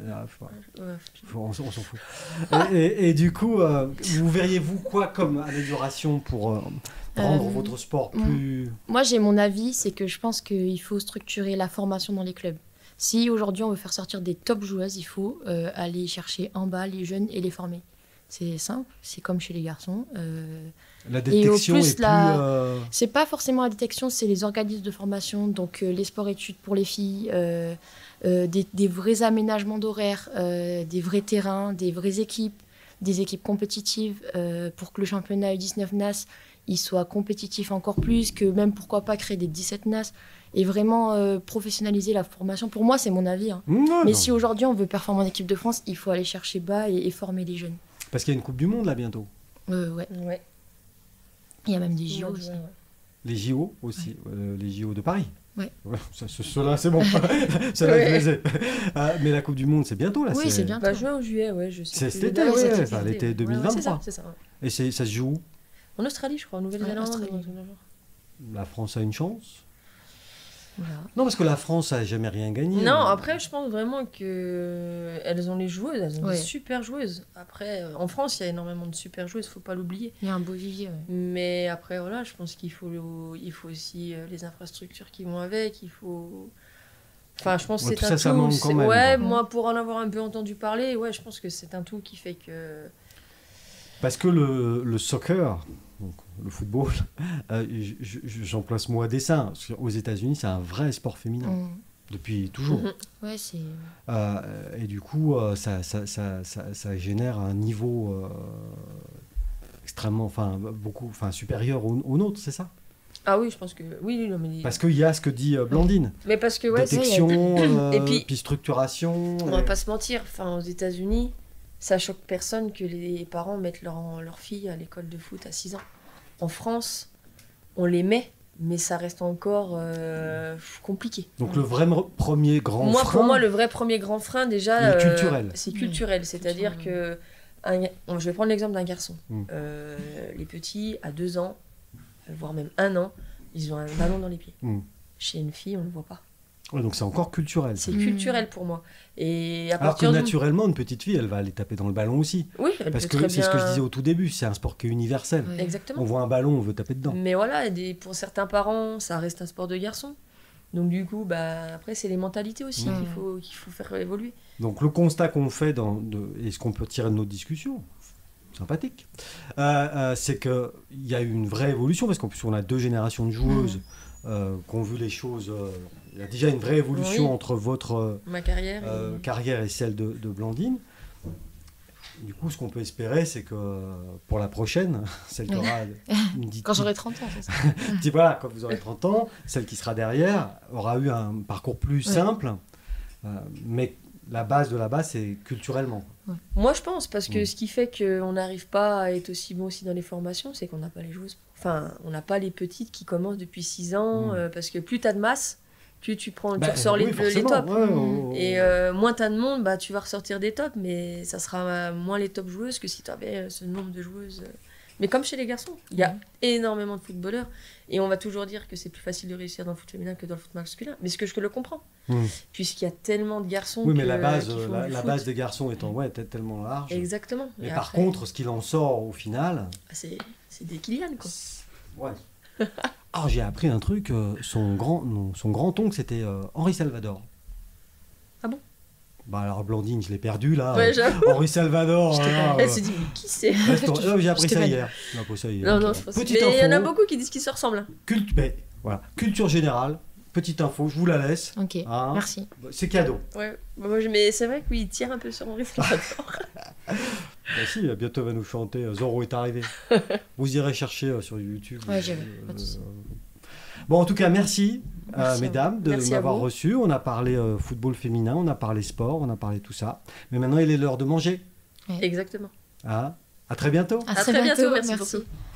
On s'en fout. Et du coup, vous verriez-vous quoi comme amélioration pour rendre votre sport plus... Moi, j'ai mon avis, c'est que je pense qu'il faut structurer la formation dans les clubs. Si aujourd'hui on veut faire sortir des top joueuses, il faut aller chercher en bas les jeunes et les former. C'est simple, c'est comme chez les garçons. La détection est plus... C'est pas forcément la détection, c'est les organismes de formation, donc les sports-études pour les filles, des vrais aménagements d'horaires, des vrais terrains, des vraies équipes, des équipes compétitives, pour que le championnat U19 NAS il soit compétitif encore plus, que même pourquoi pas créer des 17 NAS et vraiment professionnaliser la formation. Pour moi, c'est mon avis. Hein. Mais si aujourd'hui on veut performer en équipe de France, il faut aller chercher bas et former les jeunes. Parce qu'il y a une Coupe du Monde là bientôt. Ouais. Il y a même des JO aussi. Les JO aussi, les JO de Paris. Ouais. Cela c'est bon. Cela est plaisait. Mais la Coupe du Monde c'est bientôt là. Oui, c'est bientôt. Bah, juin ou juillet, ouais, je sais. C'est cet été, l'été 2023. C'est ça. Et ça se joue où? En Australie, je crois, en Nouvelle-Zélande. La France a une chance? Voilà. Non, parce que la France n'a jamais rien gagné. Non, après, je pense vraiment qu'elles ont les joueuses, elles ont Ouais. des super joueuses. Après, en France, il y a énormément de super joueuses, faut pas l'oublier. Il y a un beau vivier. Ouais. Mais après, voilà, je pense qu'il faut aussi les infrastructures qui vont avec, il faut... Enfin, je pense que Ouais, c'est tout un ça, tout. ça manque quand même, Ouais, quoi. moi, pour en avoir un peu entendu parler, ouais, je pense que c'est un tout qui fait que... Parce que le soccer, donc le football, j'en place moi à dessein. Parce qu'aux États-Unis, c'est un vrai sport féminin. Depuis toujours. Ouais, c'est... Et du coup, ça génère un niveau extrêmement, supérieur au nôtre, c'est ça? Ah oui, je pense que... Oui, non, mais... Parce qu'il y a ce que dit Blandine. Mais parce que, ouais, Détection, Et puis structuration. on va pas se mentir, enfin, aux États-Unis, ça choque personne que les parents mettent leur fille à l'école de foot à 6 ans. En France, on les met, mais ça reste encore compliqué. Donc le vrai premier grand frein... Pour moi, le vrai premier grand frein, déjà... il est culturel. C'est culturel, c'est-à-dire que... je vais prendre l'exemple d'un garçon. Les petits, à 2 ans, voire même 1 an, ils ont un ballon dans les pieds. Chez une fille, on ne le voit pas. Ouais, donc c'est encore culturel. C'est culturel pour moi. Et à Alors que naturellement, une petite fille, elle va aller taper dans le ballon aussi. Oui, elle parce peut que très c'est ce que je bien- disais au tout début, c'est un sport qui est universel. Ouais. Exactement. On voit un ballon, on veut taper dedans. Mais voilà, pour certains parents, ça reste un sport de garçon. Donc du coup, après, c'est les mentalités aussi qu'il faut faire évoluer. Donc le constat qu'on fait, et ce qu'on peut tirer de notre discussion, sympathique, c'est qu'il y a eu une vraie évolution, parce qu'en plus on a 2 générations de joueuses qui ont vu les choses... il y a déjà une vraie évolution entre votre Ma carrière. carrière et celle de Blandine. Du coup, ce qu'on peut espérer, c'est que pour la prochaine, celle qui aura... Quand j'aurai 30 ans, c'est ça. Voilà, quand vous aurez 30 ans, celle qui sera derrière aura eu un parcours plus simple, mais la base de la base, c'est culturellement. Moi, je pense, parce que ce qui fait qu'on n'arrive pas à être aussi bon aussi dans les formations, c'est qu'on n'a pas les joueuses. Enfin, on n'a pas les petites qui commencent depuis 6 ans, parce que plus tu as de masse, plus tu ressors les tops. Et moins tu as de monde, tu vas ressortir des tops, mais ça sera moins les top joueuses que si tu avais ce nombre de joueuses. Mais comme chez les garçons, il y a énormément de footballeurs, et on va toujours dire que c'est plus facile de réussir dans le foot féminin que dans le foot masculin, mais ce que je le comprends, puisqu'il y a tellement de garçons Oui, mais qui la base, font du la foot. base des garçons étant tellement large. Exactement. Mais Et par après, contre, ce qu'il en sort au final... c'est des Kylian, quoi. Ouais. Alors j'ai appris un truc, son grand-oncle c'était Henri Salvador. Ah bon? Alors Blandine, je l'ai perdu là. Ouais, j'avoue. Henri Salvador. Elle s'est dit, mais qui c'est? J'ai appris ça hier. Non, c'est pas Petite mais il y en a info. beaucoup qui disent qu'ils se ressemblent. Hein. Voilà. Culture générale, petite info, je vous la laisse. Ok, Hein. merci. C'est cadeau. Ouais. Mais c'est vrai que oui, il tire un peu sur Henri Salvador. Si, bientôt va nous chanter Zorro est arrivé. Vous irez chercher sur YouTube. Ouais, j'irai, pas de souci. Bon, en tout cas, merci, Merci mesdames, de Merci à m'avoir vous. reçu. On a parlé football féminin, on a parlé sport, on a parlé tout ça. Mais maintenant, il est l'heure de manger. Exactement. Ah, à très bientôt. À À très bientôt, merci merci. beaucoup.